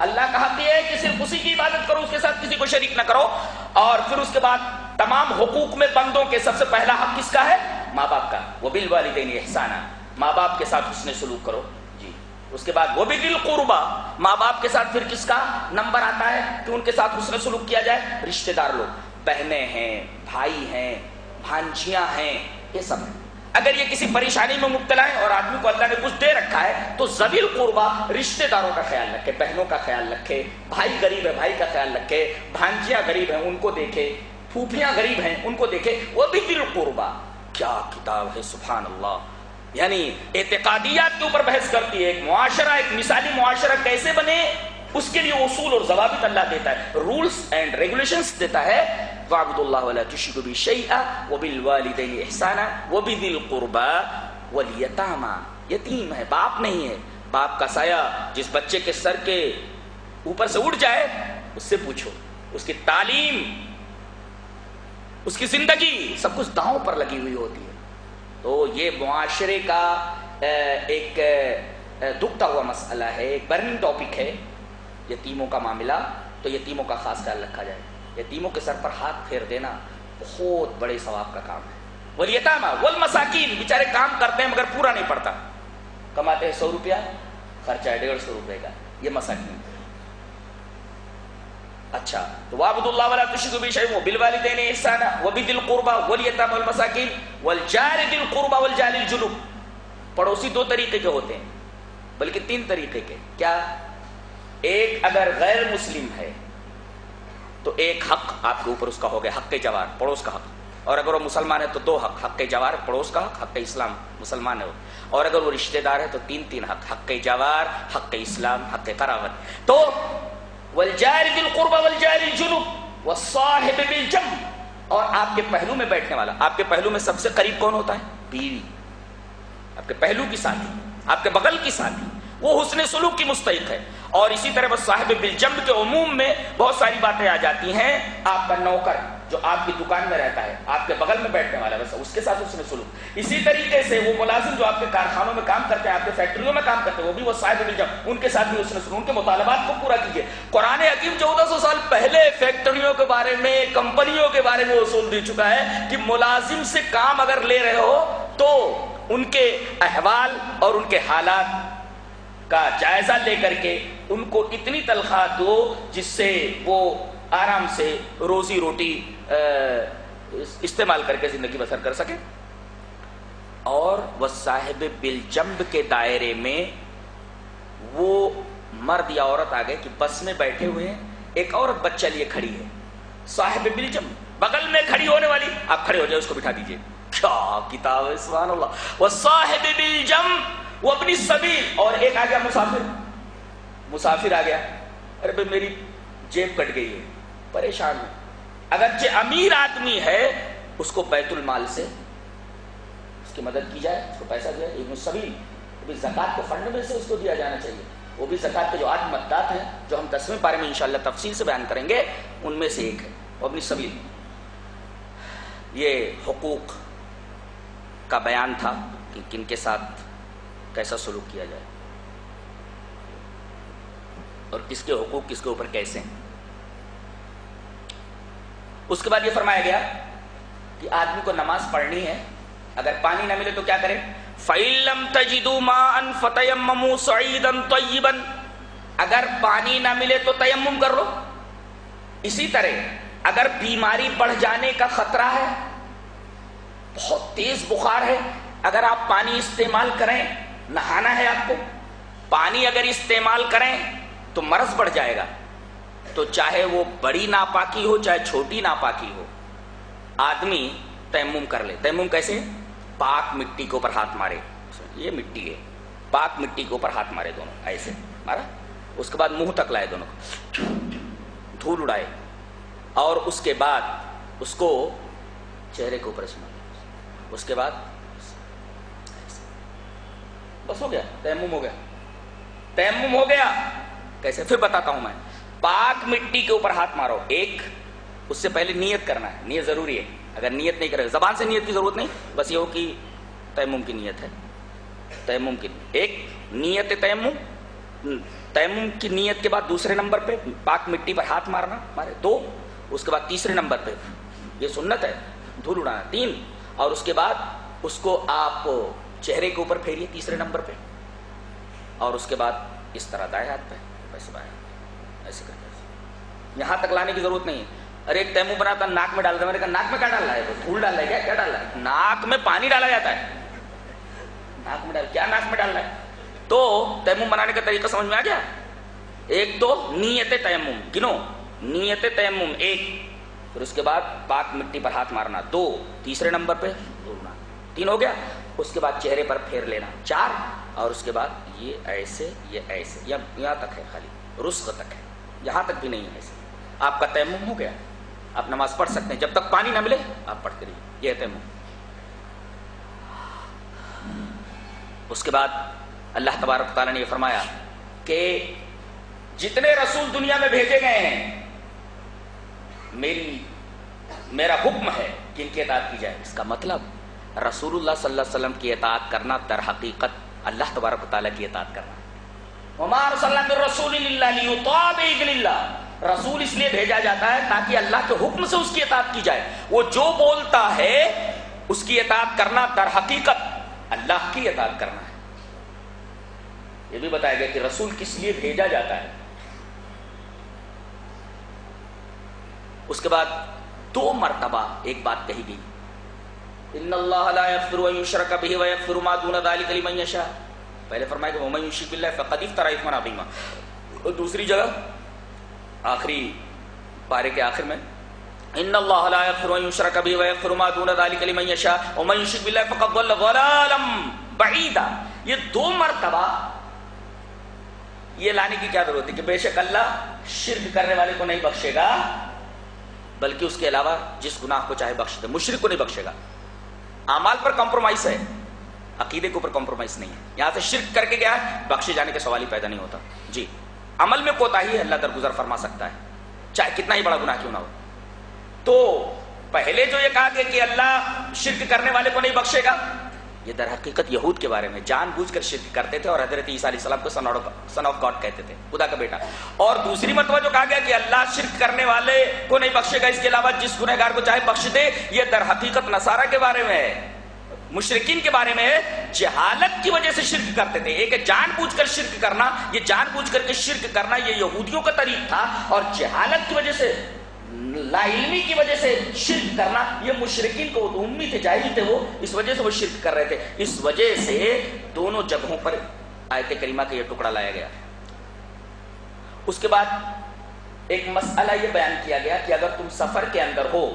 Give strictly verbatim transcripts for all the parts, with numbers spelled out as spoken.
اللہ کا حق یہ ہے کہ صرف اسی کی عبادت کرو، اس کے ساتھ کسی کو شریک نہ کرو. اور پھر اس کے بعد تمام حقوق میں بندوں کے سب سے پہلا حق کس کا ہے؟ ماں باپ کا. وبالوالدین احسانا، ماں باپ کے ساتھ حسن سلوک کرو. جی اس کے بعد وبذی القربی، ماں باپ کے ساتھ پھر کس کا نمبر آتا ہے کہ ان کے ساتھ حسن سلوک کیا جائے؟ رشتہ دار لوگ، بہنیں ہیں، بھائی ہیں، بھانجیاں ہیں، یہ سب ہیں. اگر یہ کسی پریشانی میں مبتلا ہے اور آدمی کو اللہ نے کچھ دے رکھا ہے تو ذوی القربی، رشتہ داروں کا خیال رکھے، بہنوں کا خیال رکھے، بھائی غریب ہے بھائی کا خیال رکھے، بھانجیاں غریب ہیں ان کو دیکھے، پھوپھیاں غریب ہیں ان کو دیکھے. وبذی القربی، کیا کتاب ہے سبحان اللہ. یعنی اعتقادیات کے اوپر بحث کرتی ہے. ایک معاشرہ، ایک مثالی معاشرہ کیسے بنے، اس کے لیے اصول اور ضوابط اللہ دیتا ہے، رولز اینڈ ریگولیشنز دیتا ہے. وَاعْبُدُوا اللَّهَ وَلَا تُشْرِكُوا بِهِ شَيْئًا وَبِالْوَالِدَيْنِ إِحْسَانًا وَبِذِي الْقُرْبَىٰ وَالْيَتَامَىٰ. یتیم ہے، باپ نہیں ہے. باپ کا سایہ جس بچے کے سر کے اوپر سے اٹھ جائے اس سے پوچھو. اس کی تعلیم، اس کی زندگی سب کچھ داؤں پر لگی ہوئی ہوتی ہے. تو یہ معاشرے کا ایک دکھتا ہوا مسئلہ ہے، ایک برننگ ٹاپک ہے یتیموں کا معاملہ. تو یتیموں کا خاص خیال رکھا جائے. یتیموں کے سر پر ہاتھ پھیر دینا بہت بڑے ثواب کا کام ہے. والیتاما والمساکین، بیچارے کام کرتے ہیں مگر پورا نہیں پڑتا، کماتے ہیں سو روپیہ، خرچہ ہے ڈیڑھ سو روپے کا، یہ مساکین. اچھا تو وَاعْبُدُوا اللَّهَ وَلَا تُشْرِكُوا بِهِ شَيْئًا وَبِالْوَالِدَيْنِ إِحْسَانًا وَبِذِي الْقُرْبَىٰ وَالْيَتَامَىٰ وَالْمَسَاكِينِ وَالْجَارِ ذِي الْقُرْبَىٰ وَالْجَارِ الْجُنُبِ. پڑوسی دو طریقے کے ہوتے ہیں، بلکہ تین طریقے کے. کیا؟ ایک اگر غیر مسلم ہے تو ایک حق آپ کے اوپر اس کا ہو گیا، حق جوار، پڑوس کا حق. اور اگر وہ مسلمان ہے تو دو حق، حق جوار پڑوس کا حق، حق اسلام مسلمان ہے وہ. اور اگر وہ رشتہ دار ہے تو تین تین حق، حق جوار، حق اسلام، حق قرابت. تو والجار ذی القربى والجار الجنب والصاحب بالجنب، اور آپ کے پہلو میں بیٹھنے والا. آپ کے پہلو میں سب سے قریب کون ہوتا ہے؟ بیوی. آپ کے پہلو کی ساتھی، آپ کے بغل کی ساتھی، وہ حسن سلوک کی مستحق ہے. اور اسی طرح وہ صاحب بالجنب کے عموم میں بہت ساری باتیں آ جاتی ہیں. آپ کا نوکر جو آپ کی دکان میں رہتا ہے، آپ کے بغل میں بیٹھنے والا، بس اس کے ساتھ حسن سلوک. اسی طریقے سے وہ ملازم جو آپ کے کارخانوں میں کام کرتے ہیں، آپ کے فیکٹریوں میں کام کرتے ہیں، وہ بھی وہ صاحب بالجنب، ان کے ساتھ بھی حسن سلوک، ان کے مطالبات کو پورا کیجیے. قرآن حکیم چودہ سو سال پہلے فیکٹریوں کے بارے میں، کمپنیوں کے بارے میں اصول دے چکا ہے کہ ملازم سے کام اگر لے رہے ہو تو ان کے احوال اور ان کے حالات کا جائزہ لے کر کے ان کو اتنی تنخواہ دو جس سے وہ آرام سے روزی روٹی استعمال کر کے زندگی بسر کر سکے. اور وہ صاحب بالجنب کے دائرے میں وہ مرد یا عورت آ گئے کہ بس میں بیٹھے ہوئے ہیں، ایک عورت بچہ لیے کھڑی ہے، صاحب بالجنب بغل میں کھڑی ہونے والی، آپ کھڑے ہو جائے اس کو بٹھا دیجئے. کیا کتاب ہے سبحان اللہ. وہ صاحب بالجنب، وہ اپنی سبیل. اور ایک آ گیا مسافر، مسافر آ گیا، ارے بھائی میری جیب کٹ گئی ہے، پریشان ہے. اگرچہ امیر آدمی ہے اس کو بیت المال سے اس کی مدد کی جائے، اس کو پیسہ دیا جائے. ابن السبیل، ابھی زکوٰۃ کو فنڈ میں سے اس کو دیا جانا چاہیے. وہ بھی زکوٰۃ کے جو آٹھ مدات ہیں جو ہم دسویں پارے میں انشاءاللہ تفصیل سے بیان کریں گے، ان میں سے ایک ہے وہ ابن السبیل. یہ حقوق کا بیان تھا کہ کن کے ساتھ کیسا سلوک کیا جائے اور کس کے حقوق کس کے اوپر کیسے ہیں. اس کے بعد یہ فرمایا گیا کہ آدمی کو نماز پڑھنی ہے، اگر پانی نہ ملے تو کیا کرے؟ فَإِن لَّمْ تَجِدُوا مَاءً فَتَيَمَّمُوا صَعِيدًا طَيِّبًا. اگر پانی نہ ملے تو تیمم کر لو. اسی طرح اگر بیماری بڑھ جانے کا خطرہ ہے، بہت تیز بخار ہے، اگر آپ پانی استعمال کریں، نہانا ہے آپ کو، پانی اگر استعمال کریں تو مرض بڑھ جائے گا. تو چاہے وہ بڑی ناپاکی ہو چاہے چھوٹی ناپاکی ہو، آدمی تیمم کر لے. تیمم کیسے؟ پاک مٹی کے اوپر ہاتھ مارے، یہ مٹی ہے، پاک مٹی کے اوپر ہاتھ مارے دونوں، ایسے مارا. اس کے بعد منہ تک لائے دونوں کو، دھول اڑائے، اور اس کے بعد اس کو چہرے کے اوپر سے مارے. اس کے بعد بس ہو گیا، تیمم ہو گیا. تیمم ہو گیا کیسے؟ پھر بتاتا ہوں میں. پاک مٹی کے اوپر ہاتھ مارو. ایک، اس سے پہلے نیت کرنا ہے، نیت ضروری ہے. اگر نیت نہیں کرے، زبان سے نیت کی ضرورت نہیں، بس یہ ہو کہ تیمم کی نیت ہے. تیمم کی ایک نیت تیمم، तयम्मुम की नीयत के बाद दूसरे नंबर पे पाक मिट्टी पर हाथ मारना मारे, दो। उसके बाद तीसरे नंबर पे ये सुन्नत है धूल उड़ाना, तीन। और उसके बाद उसको आप चेहरे के ऊपर फेरिए तीसरे नंबर पे, और उसके बाद इस तरह दाएं हाथ पे वैसे बाएं ऐसे करके, यहाँ तक लाने की जरूरत नहीं है। अरे एक तैमूम बनाता नाक में डाल दे, मैंने कहा नाक में क्या डाल रहा है, तो धूल डाल रहा है क्या, क्या डाल रहा है? नाक में पानी डाला जाता है, नाक में डाल, क्या नाक में डाल रहा है? तो तैमूम बनाने का तरीका समझ में आ गया। एक तो नीयत तयम्मुम, गिनो, नीयत तयम्मुम एक, फिर उसके बाद पाक मिट्टी पर हाथ मारना, दो। तीसरे नंबर पे धुलना, तीन हो गया। उसके बाद चेहरे पर फेर लेना, चार। और उसके बाद ये ऐसे, ये ऐसे, या यहाँ तक है, खाली रुस्क तक है, यहाँ तक भी नहीं है ऐसे, आपका तयम्मुम हो गया। आप नमाज पढ़ सकते हैं, जब तक पानी ना मिले आप पढ़ते रहिए, ये तयम्मुम। उसके बाद अल्लाह तबारक तआला ने ये फरमाया कि जितने रसूल दुनिया में भेजे गए हैं, मेरी मेरा हुक्म है कि इनकी इताअत की जाए। इसका मतलब रसूलुल्लाह सल्लल्लाहु अलैहि वसल्लम की इताअत करना दर हकीकत अल्लाह तबारक तआला की इताअत करना। वमा अरसलना मिर रसूलिन इल्ला लियुताअ बिइज़्निल्लाह, रसूल इसलिए भेजा जाता है ताकि अल्लाह के हुक्म से उसकी इताअत की जाए। वो जो बोलता है उसकी इताअत करना दर हकीकत अल्लाह की इताअत करना है। ये भी बताया गया कि रसूल किस लिए भेजा जाता है। उसके बाद दो मर्तबा एक बात कही गई, इन्नल्लाह ला यग़फ़िरु अन युशरक बिही व यग़फ़िरु मा दून ज़ालिका लिमन यशा। पहले फरमाया कि वमन युश्रिक बिल्लाहि फ़क़द इफ़्तरा इस्मन अज़ीमा, और दूसरी जगह आखिरी पारे के आखिर में इन्नल्लाह ला यग़फ़िरु अन युशरक बिही व यग़फ़िरु मा दून ज़ालिका लिमन यशा वमन युश्रिक बिल्लाहि फ़क़द ज़ल्ल ज़लालन बईदा। ये दो मर्तबा ये लाने की क्या जरूरत है कि बेशक अल्लाह शिर्क करने वाले को नहीं बख्शेगा, बल्कि उसके अलावा जिस गुनाह को चाहे बख्श दे, मुशरिक को नहीं बख्शेगा। अमाल पर कॉम्प्रोमाइज है, अकीदे के ऊपर कॉम्प्रोमाइज नहीं है। यहां से शिर्क करके गया है, बख्शे जाने के सवाल ही पैदा नहीं होता। जी, अमल में कोताही अल्लाह दरगुजर फरमा सकता है, चाहे कितना ही बड़ा गुनाह क्यों ना हो। तो पहले जो ये कहा गया कि अल्लाह शिर्क करने वाले को नहीं बख्शेगा, ये दर हकीकत यहूद के बारे में, जानबूझकर शिर्क करते थे और हजरत ईसा अलैहि सलाम को सन ऑफ गॉड कहते थे, खुदा का बेटा। और दूसरी मर्तबा जो कहा गया कि अल्लाह शिर्क करने वाले को नहीं बख्शेगा, इसके अलावा जिस गुनहगार को चाहे बख्श दे, ये दर हकीकत नसारा के बारे में है, मुशरिकीन के बारे में है। जहालत की वजह से शिर्क करते थे। एक जानबूझकर शिर्क करना, ये जानबूझकर के शिर्क करना ये यहूदियों का तरीका था, और जहालत की वजह से, लाइल्मी की वजह से शिर्क करना ये मुशरिकीन को, उम्मी थे, जाहिल थे वो, इस वजह से वो शिर्क कर रहे थे। इस वजह से दोनों जगहों पर आयत करीमा का ये टुकड़ा लाया गया। उसके बाद एक मसला ये बयान किया गया कि अगर तुम सफर के अंदर हो,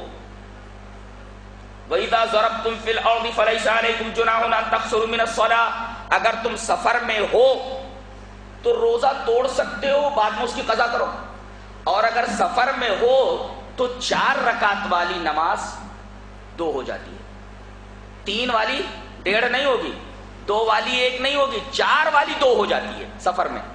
वइज़ा ज़रबतुम फिल अर्दि फलैसा अलैकुम जुनाहुन अन तक़सूरु मिनस सलाह, अगर तुम सफर में हो तो रोजा तोड़ सकते हो, बाद में उसकी कज़ा करो। और अगर सफर में हो तो चार रकात वाली नमाज दो हो जाती है, तीन वाली डेढ़ नहीं होगी, दो वाली एक नहीं होगी, चार वाली दो हो जाती है। सफर में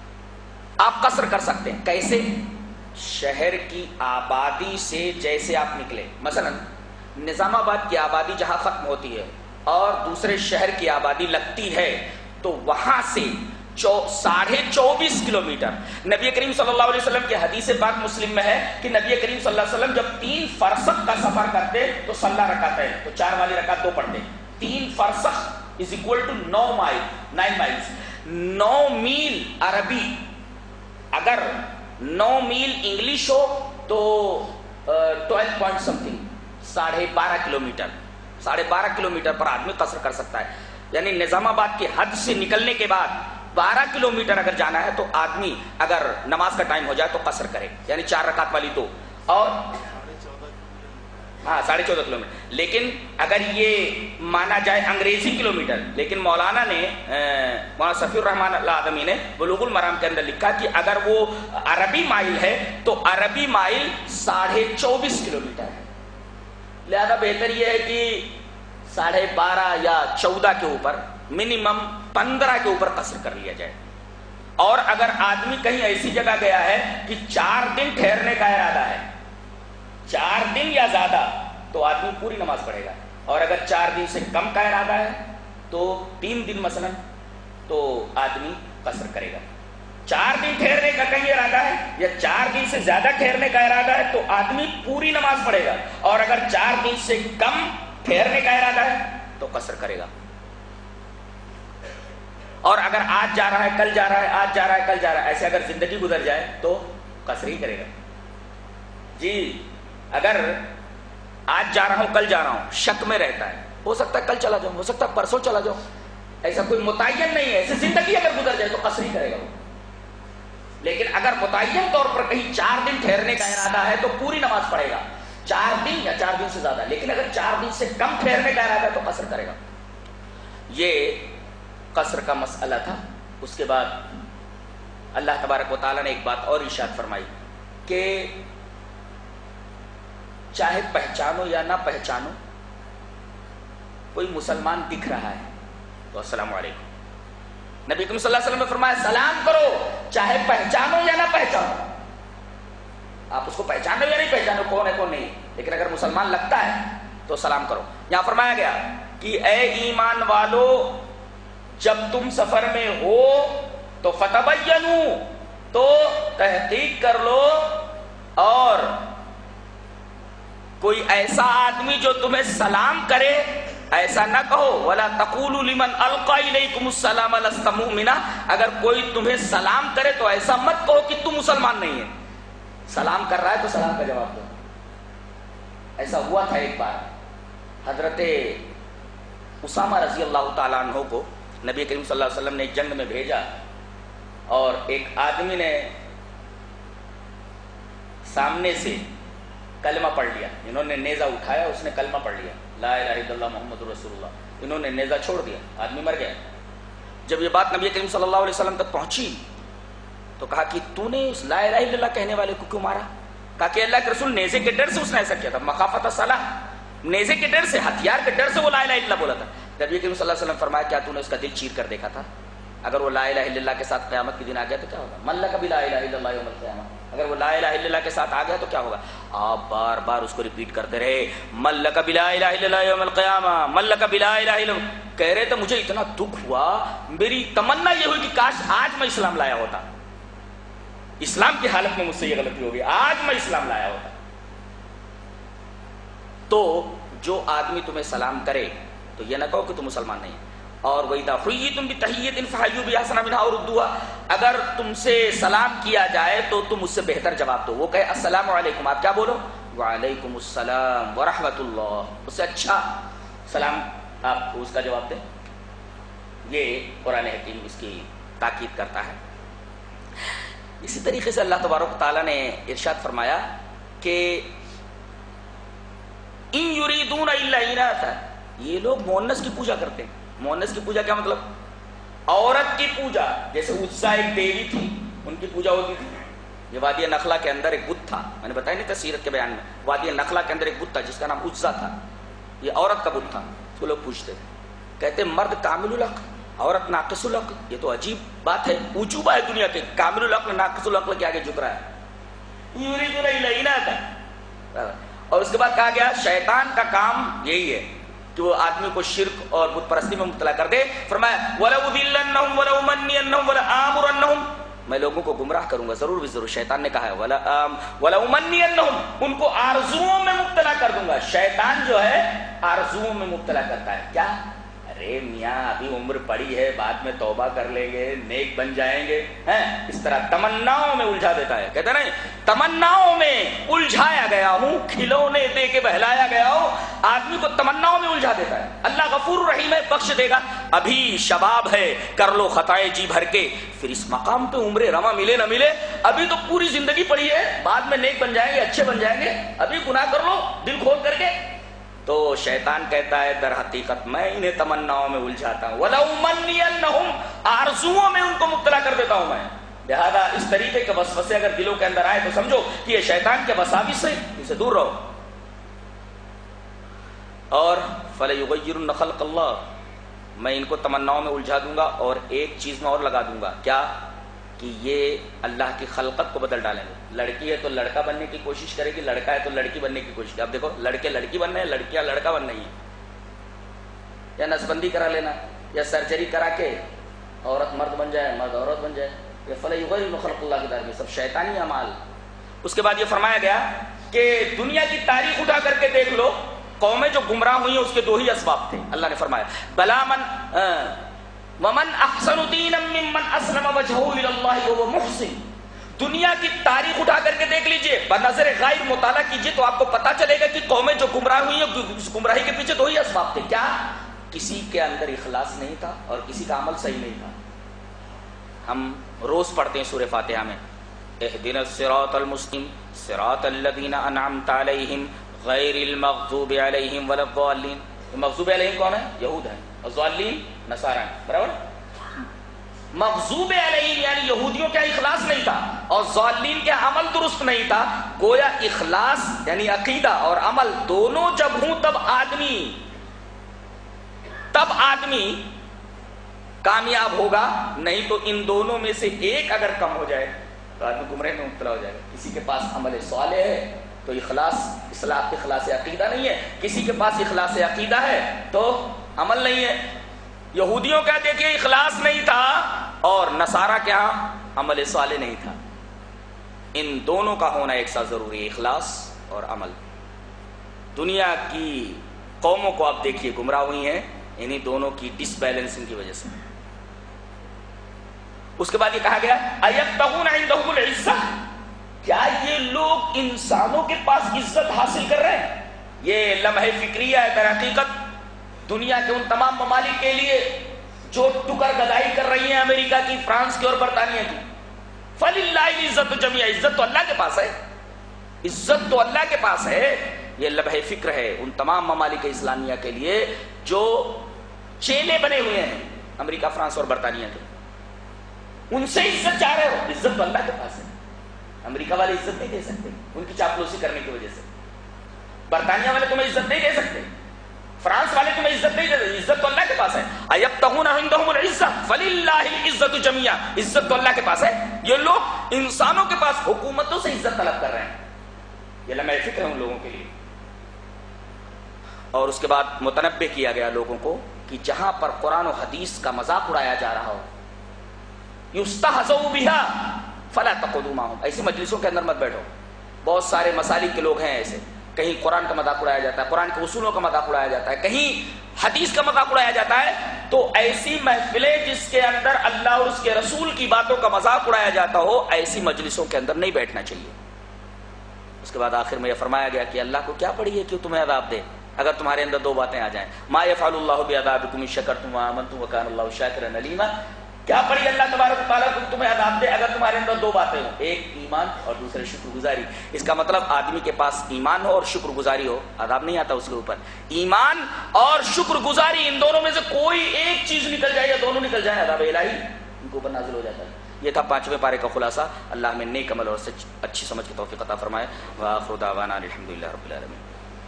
आप कसर कर सकते हैं। कैसे? शहर की आबादी से जैसे आप निकले, मसलन निजामाबाद की आबादी जहां खत्म होती है और दूसरे शहर की आबादी लगती है, तो वहां से साढ़े चौबीस किलोमीटर, नबी करीम सल्लल्लाहु अलैहि वसल्लम की हदीस पाक मुस्लिम में है कि नबी करीम सल्लल्लाहु अलैहि वसल्लम जब तीन फरसख का सफर करते तो सल्ला रकात है, तो चार वाली रकात दो पढ़ते। तीन फरसख इज इक्वल टू नौ माइल, नाइन माइल्स। नौ मील अरबी, अगर नौ मील इंग्लिश हो तो ट्वेल्व पॉइंट समथिंग, साढ़े बारह किलोमीटर, साढ़े बारह किलोमीटर पर आदमी कसर कर सकता है। यानी निजामाबाद की हद से निकलने के बाद बारह किलोमीटर अगर जाना है तो आदमी अगर नमाज का टाइम हो जाए तो कसर करे, यानी चार रकात वाली दो, और हाँ साढ़े चौदह किलोमीटर। लेकिन अगर ये माना जाए अंग्रेजी किलोमीटर, लेकिन मौलाना ने मौलाना सफीउर रहमान अल-आदमी ने बुलूगुल मराम के अंदर लिखा कि अगर वो अरबी माइल है तो अरबी माइल साढ़े चौबीस किलोमीटर है। लिहाजा बेहतर यह है कि साढ़े बारह या चौदह के ऊपर, मिनिमम पंद्रह के ऊपर कसर कर लिया जाए। और अगर आदमी कहीं ऐसी जगह गया है कि चार दिन ठहरने का इरादा है, चार दिन या ज्यादा, तो आदमी पूरी नमाज पढ़ेगा। और अगर चार दिन से कम का इरादा है तो तीन दिन मसलन, तो आदमी कसर करेगा। چار دن ٹھہرنے کا کہیں ارادہ ہے یا چار دن سے زیادہ ٹھہرنے کا ارادہ ہے تو آدمی پوری نماز پڑھے گا، اور اگر چار دن سے کم ٹھہرنے کا ارادہ ہے تو قصر کرے گا. اور اگر آج جا رہا ہے کل جا رہا ہے آج جا رہا ہے کل جا رہا ہے ایسے اگر زندگی گزر جائے تو قصر ہی کرے گا. جی اگر آج جا رہا ہوں کل جا رہا ہوں شک میں رہتا ہے، ہو سکتا ہے کل چلا جاؤں، ہو سکتا ہے پرسوں چلا جاؤں، ایسا کوئی متعین نہیں ہے، ایسے زندگی اگر گزر جائے تو قصر ہی کرے گا وہ. لیکن اگر متعین طور پر کہیں چار دن ٹھہرنے کا ارادہ ہے تو پوری نماز پڑھے گا، چار دن یا چار دن سے زیادہ. لیکن اگر چار دن سے کم ٹھہرنے کا ارادہ ہے تو قصر کرے گا. یہ قصر کا مسئلہ تھا. اس کے بعد اللہ تبارک و تعالیٰ نے ایک بات اور ارشاد فرمائی کہ چاہے پہچانو یا نہ پہچانو، کوئی مسلمان دکھ رہا ہے تو السلام علیکم. نبی کریم صلی اللہ علیہ وسلم نے فرمایا سلام کرو چاہے پہچانو یا نہ پہچانو. آپ اس کو پہچانو یا نہیں پہچانو، کون ہے کون نہیں، لیکن اگر مسلمان لگتا ہے تو سلام کرو. یہاں فرمایا گیا کہ اے ایمان والو جب تم سفر میں ہو تو فتبینو، تو تحقیق کر لو، اور کوئی ایسا آدمی جو تمہیں سلام کرے ایسا نہ کہو. ولا تقولوا لمن القى اليكم السلام لست مؤمنا، اگر کوئی تمہیں سلام کرے تو ایسا مت کہو کہ تم مسلمان نہیں ہے. سلام کر رہا ہے تو سلام کا جواب دو. ایسا ہوا تھا ایک بار، حضرت اسامہ رضی اللہ تعالیٰ عنہ کو نبی کریم صلی اللہ علیہ وسلم نے جنگ میں بھیجا، اور ایک آدمی نے سامنے سے کلمہ پڑھ لیا. انہوں نے نیزہ اٹھایا، اس نے کلمہ پڑھ لیا لا الہ الا اللہ محمد رسول اللہ. انہوں نے نیزہ چھوڑ دیا، آدمی مر گیا. جب یہ بات نبی کریم صلی اللہ علیہ وسلم تک پہنچی تو کہا کہ تو نے اس لا الہ الا اللہ کہنے والے کو کیوں مارا؟ کہا کہ اللہ کے رسول نیزے کے ڈر سے اس نے ایسا کیا تھا، مخافت الصلاح، نیزے کے ڈر سے، ہتھیار کے ڈر سے وہ لا الہ الا اللہ بولا تھا. نبی کریم صلی اللہ علیہ وسلم فرمایا کیا تو نے اس کا دل چیر کر دیکھا تھا؟ اگر وہ لا الہ الا اللہ کے ساتھ قیامت کے دن آ گیا تو کیا ہوگا؟ من لک بلا الہ الا اللہ یوم القیامہ. اگر وہ لا الہ الا اللہ کے ساتھ آ گیا تو کیا ہوگا؟ آپ بار بار اس کو ریپیٹ کرتے رہے، من لک بلا الہ الا اللہ یوم القیامہ، من لک بلا الہ الا اللہ. کہہ رہے تو مجھے اتنا دکھ ہوا، میری تمنا یہ ہوئی کہ کاش آج میں اسلام لایا ہوتا. اسلام کی حالت میں مجھ سے یہ غلطی ہوگی، آج میں اسلام لایا ہوتا. تو جو آدمی تمہیں سلام کرے تو یہ نہ کہو کہ تم مسلمان نہیں. اور وَإِذَا حُيِّيتُم بِتَحِيَّةٍ فَحَيُّوا بِأَحْسَنَ مِنْهَا أَوْ رُدُّوهَا، اگر تم سے سلام کیا جائے تو تم اس سے بہتر جواب دو. وہ کہے السلام علیکم، آپ کیا بولو؟ وعلیکم السلام ورحمۃ اللہ. اس سے اچھا سلام آپ اس کا جواب دیں. یہ قرآن حکیم اس کی تاکید کرتا ہے. اسی طریقے سے اللہ تبارک تعالیٰ نے ارشاد فرمایا کہ ان یریدون الا اناثا، یہ لوگ مؤنث کی پوجا کرتے ہیں. مؤنث کی پوجا کیا مطلب؟ عورت کی پوجا. جیسے عزا ایک دیوی تھی، ان کی پوجا ہوتی تھی. یہ وادی نخلا کے اندر ایک بت تھا، میں نے بتایا نہیں تھا سیرت کے بیان میں، وادی نخلا کے اندر ایک بت تھا جس کا نام عزا تھا. یہ عورت کا بت تھا. اس کو لوگ پوچھتے تھے، کہتے مرد کامل العقل، عورت ناقص العقل. یہ تو عجیب بات ہے، عجوبہ ہے دنیا کے، کامل العقل ناقص العقل کے آگے جھک رہا ہے. یریدون الا اناثا. اور اس کے بعد کہا گیا شیطان کا کام یہی ہے کہ وہ آدمی کو شرک اور بت پرستی میں مبتلا کر دے. فرمایا وَلَأُضِلَّنَّهُمْ وَلَأُمَنِّيَنَّهُمْ وَلَآمُرَنَّهُمْ، میں لوگوں کو گمراہ کروں گا ضرور بھی ضرور. شیطان نے کہا ہے وَلَأُمَنِّيَنَّهُمْ، ان کو آرزوؤں میں مبتلا کر دوں گا. شیطان جو ہے آرزوؤں میں مبتلا کرتا ہے. کیا؟ ارے میاں ابھی عمر پڑی ہے، بعد میں توبہ کر لیں گے، نیک بن جائیں گے. اس طرح تمناؤں میں الجھا دیتا ہے. کہتے ہیں تمناؤں میں الجھایا گیا ہوں، کھلونے دے کے بہلایا گیا ہوں. آدمی کو تمناؤں میں الجھا دیتا ہے. اللہ غفور رحیم ہے، بخش دے گا. ابھی شباب ہے، کر لو خطائے جی بھر کے، پھر اس مقام پہ عمر رواں ملے نہ ملے. ابھی تو پوری زندگی پڑی ہے، بعد میں نیک بن جائیں گے، اچھے بن جائیں گے. ابھی گناہ کر لو دل کھول کر کے. تو شیطان کہتا ہے در حقیقت میں انہیں تمناؤں میں الجھاتا ہوں. وَلَأُمَنِّيَنَّهُمْ، آرزوؤں میں ان کو مبتلا کر دیتا ہوں میں. لہذا اس طریقے کے وسوسے اگر دلوں کے اندر آئے تو سمجھو کہ یہ شیطان کے وساوس سے، اسے دور رہو. اور فَلَيُغَيِّرُنَّ خَلْقَ اللَّهِ، میں ان کو تمناؤں میں الجھا دوں گا. اور ایک چیز میں اور لگا دوں گا، کیا؟ کہ یہ اللہ کی خلقت کو بدل ڈالیں گے. لڑکی ہے تو لڑکا بننے کی کوشش کرے گی، لڑکا ہے تو لڑکی بننے کی کوشش کرے. اب دیکھو لڑکے لڑکی بن رہے ہیں، لڑکیاں لڑکا بن رہی ہیں. یا نسبندی کرا لینا، یا سرجری کرا کے عورت مرد بن جائے، مرد عورت بن جائے. فَلَيُغَيِّرُنَّ خَلْقَ اللَّهِ کے دار میں سب شیطانی اعمال. اس کے بعد یہ فرمایا گیا کہ دنیا کی تاریخ اٹھا کر کے دیکھ لو، قومیں جو گمراہ ہوئی ہیں اس کے دو ہی اسباب تھے. اللہ نے فرمایا بلا من ومن احسن دینا ممن اسلم وجهه الى الله وهو محسن. دنیا کی تاریخ اٹھا کر کے دیکھ لیجئے، بنظر غائب مطالعہ کیجئے تو آپ کو پتا چلے گا کہ قومیں جو گمراہ ہوئی ہیں اس گمراہی کے پیچھے دو ہی اسباب تھے. کیا؟ کسی کے اندر اخلاص نہیں تھا اور کسی کا عمل صحیح نہیں تھا. ہم روز پڑھتے ہیں سورہ فاتحہ میں اهدنا الصراط المستقیم صراط الذین انعمت علیہم غیر المغضوب علیہم ولا الضالین. مغضوب علیہم کون ہے؟ یہود ہیں، اور ضالین نصارى ہیں. برابر؟ مغضوب علیہم یعنی یہودیوں کا اخلاص نہیں تھا اور ضالین کا عمل درست نہیں تھا. گویا اخلاص یعنی عقیدہ اور عمل دونوں جب ہوں تب آدمی تب آدمی کامیاب ہوگا، نہیں تو ان دونوں میں سے ایک اگر کم ہو جائے تو آدمی گمراہی میں مبتلا ہو جائے گا. کسی کے پاس عمل صالح ہے تو اخلاص اصلاح اخلاص عقیدہ نہیں ہے، کسی کے پاس اخلاص عقیدہ ہے تو عمل نہیں ہے. یہودیوں کا دیکھیے اخلاص نہیں تھا اور نصارہ کیا عمل صالح نہیں تھا. ان دونوں کا ہونا ایک ساتھ ضروری ہے، اخلاص اور عمل. دنیا کی قوموں کو آپ دیکھیے گمراہ ہوئی ہیں انہی دونوں کی ڈس بیلنسنگ کی وجہ سے. اس کے بعد یہ کہا گیا ایبتغون عندهم العزہ، کیا یہ لوگ انسانوں کے پاس عزت حاصل کر رہے ہیں؟ یہ لمحہ فکریہ ہے. در حقیقت دنیا کے ان تمام ممالک کے لیے جو ٹکر گدائی کر رہی ہیں امریکہ کی، فرانس کی اور برطانیہ کی، فَلِلَّهِ الْعِزَّةُ جَمِيعًا، عزت تو اللہ کے پاس ہے، عزت تو اللہ کے پاس ہے. یہ لمحہ فکر ہے ان تمام ممالک اسلامیہ کے لیے جو چیلے بنے ہوئے ہیں امریکہ، فرانس اور برطانیہ کے. ان سے عزت چاہ رہے ہو، عزت تو اللہ کے پاس ہے. امریکہ والے عزت نہیں دے سکتے ان کی چاپلوسی کرنے کی وجہ سے. برطانیہ والے تمہیں عزت نہیں دے سکتے، فرانس والے تمہیں عزت نہیں دے سکتے. عزت تو اللہ کے پاس ہے. ایبتغون عندهم العزہ فللہ العزۃ جميعا، عزت تو اللہ کے پاس ہے. یہ لوگ انسانوں کے پاس حکومتوں سے عزت طلب کر رہے ہیں. یہ لمحہ فکر ہے ان لوگوں کے لیے. اور اس کے بعد متنبہ کیا گیا لوگوں کو کہ جہاں پر قرآن و حدیث کا مذاق اڑایا جا رہا ہو، یستہزؤ بها فلا تقعدوا معهم، ایسی مجلسوں کے اندر مت بیٹھو. بہت سارے مسالک کے لوگ ہیں ایسے، کہیں قرآن کا مذاق اڑایا جاتا ہے، قرآن کے اصولوں کا مذاق اڑایا جاتا ہے، کہیں حدیث کا مذاق اڑایا جاتا ہے. تو ایسی محفلیں جس کے اندر اللہ اور اس کے رسول کی باتوں کا مذاق اڑایا جاتا ہو، ایسی مجلسوں کے اندر نہیں بیٹھنا چاہیے. اس کے بعد آخر میں یہ فرمایا گیا کہ اللہ کو کیا پڑی ہے کہ تمہیں عذاب دے اگر تمہارے اندر دو باتیں آ جائیں. ما یفعل اللہ بعذابکم ان شکرتم وآمنتم وکان اللہ شاکرا علیما. کیا پڑی اللہ تبارک و تعالیٰ کو تمہیں عذاب دے اگر تمہارے اندر دو باتیں ہوں، ایک ایمان اور دوسرے شکر گزاری. اس کا مطلب آدمی کے پاس ایمان ہو اور شکر گزاری ہو، عذاب نہیں آتا اس کے اوپر. ایمان اور شکر گزاری ان دونوں میں سے کوئی ایک چیز نکل جائے یا دونوں نکل جائے، عذاب الہی ان کو اوپر نازل ہو جاتا ہے. یہ تھا پانچویں پارے کا خلاصہ. اللہ ہمیں نیک عمل اور سچ اچھی سمجھ کی توفیق عطا فرمائے. وآخر دعوانا الحمدللہ رب العالمین.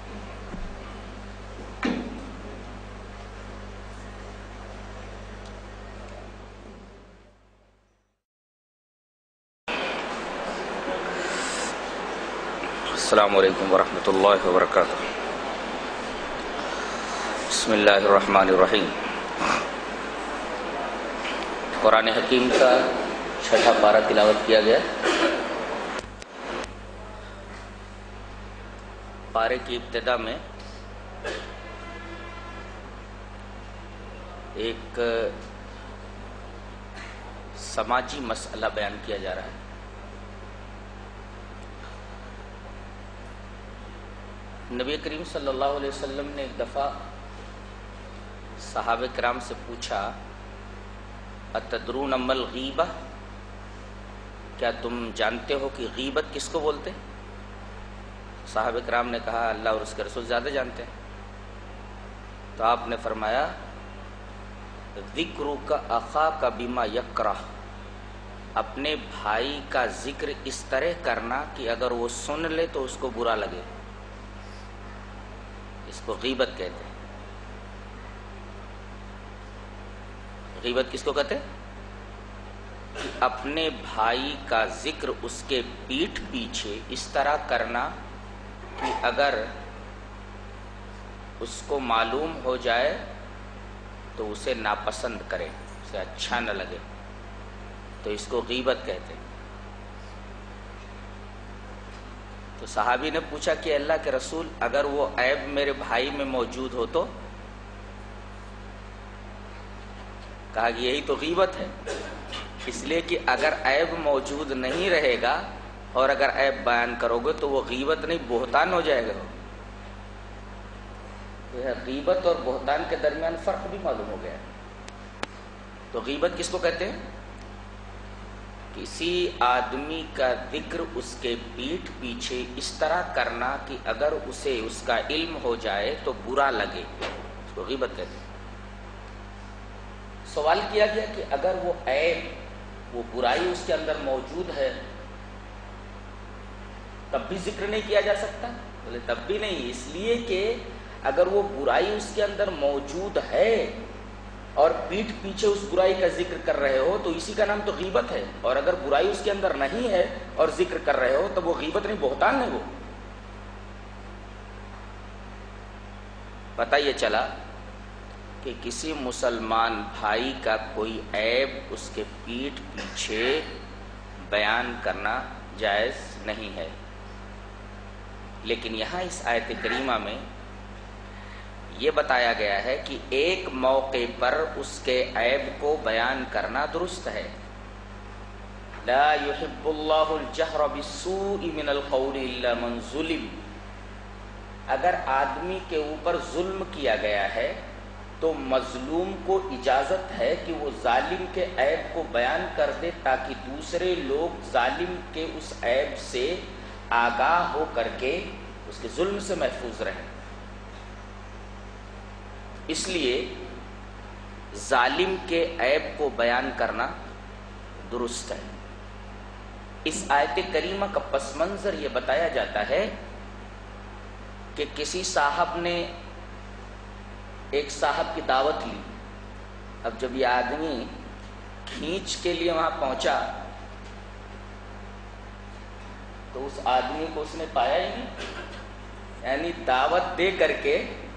السلام علیکم ورحمۃ اللہ وبرکاتہ. بسم اللہ الرحمن الرحیم. قرآن حکیم کا چھٹا پارہ تلاوت کیا گیا. پارے کی ابتدا میں ایک سماجی مسئلہ بیان کیا جا رہا ہے. نبی کریم صلی اللہ علیہ وسلم نے ایک دفعہ صحابہ کرام سے پوچھا اتدرون ما الغیبہ، کیا تم جانتے ہو کہ غیبت کس کو بولتے؟ صحابہ کرام نے کہا اللہ اور اس کے رسول زیادہ جانتے ہیں. تو آپ نے فرمایا ذکرک اخاک بما یکرہ، اپنے بھائی کا ذکر اس طرح کرنا کہ اگر وہ سن لے تو اس کو برا لگے. اس کو غیبت کہتے ہیں. غیبت کس کو کہتے ہیں؟ کہ اپنے بھائی کا ذکر اس کے پیٹھ پیچھے اس طرح کرنا کہ اگر اس کو معلوم ہو جائے تو اسے ناپسند کرے، اسے اچھا نہ لگے. تو اس کو غیبت کہتے ہیں۔ تو صحابی نے پوچھا کہ اللہ کے رسول اگر وہ عیب میرے بھائی میں موجود ہو تو؟ کہا کہ یہی تو غیبت ہے، اس لیے کہ اگر عیب موجود نہیں رہے گا اور اگر عیب بیان کرو گے تو وہ غیبت نہیں بہتان ہو جائے گا۔ غیبت اور بہتان کے درمیان فرق بھی معلوم ہو گیا ہے۔ تو غیبت کس کو کہتے ہیں؟ کسی آدمی کا ذکر اس کے پیٹھ پیچھے اس طرح کرنا کہ اگر اسے اس کا علم ہو جائے تو برا لگے، اس کو غیبت کہتے ہیں۔ سوال کیا گیا کہ اگر وہ عیب، وہ برائی اس کے اندر موجود ہے تب بھی ذکر نہیں کیا جا سکتا؟ بولے تب بھی نہیں، اس لیے کہ اگر وہ برائی اس کے اندر موجود ہے اور پیٹھ پیچھے اس برائی کا ذکر کر رہے ہو تو اسی کا نام تو غیبت ہے، اور اگر برائی اس کے اندر نہیں ہے اور ذکر کر رہے ہو تب وہ غیبت نہیں بہتان نہیں۔ وہ پتہ یہ چلا کہ کسی مسلمان بھائی کا کوئی عیب اس کے پیٹھ پیچھے بیان کرنا جائز نہیں ہے، لیکن یہاں اس آیت کریمہ میں یہ بتایا گیا ہے کہ ایک موقع پر اس کے عیب کو بیان کرنا درست ہے۔ لا يحب اللہ الجہر بالسوء من القول الا من ظلم۔ اگر آدمی کے اوپر ظلم کیا گیا ہے تو مظلوم کو اجازت ہے کہ وہ ظالم کے عیب کو بیان کر دے تاکہ دوسرے لوگ ظالم کے اس عیب سے آگاہ ہو کر کے اس کے ظلم سے محفوظ رہیں۔ اس لیے ظالم کے عیب کو بیان کرنا درست ہے۔ اس آیت کریمہ کا پس منظر یہ بتایا جاتا ہے کہ کسی صاحب نے ایک صاحب کی دعوت لی۔ اب جب یہ آدمی کھینچ کے لیے وہاں پہنچا تو اس آدمی کو اس نے پایا ہی نہیں، یعنی دعوت دے کر کے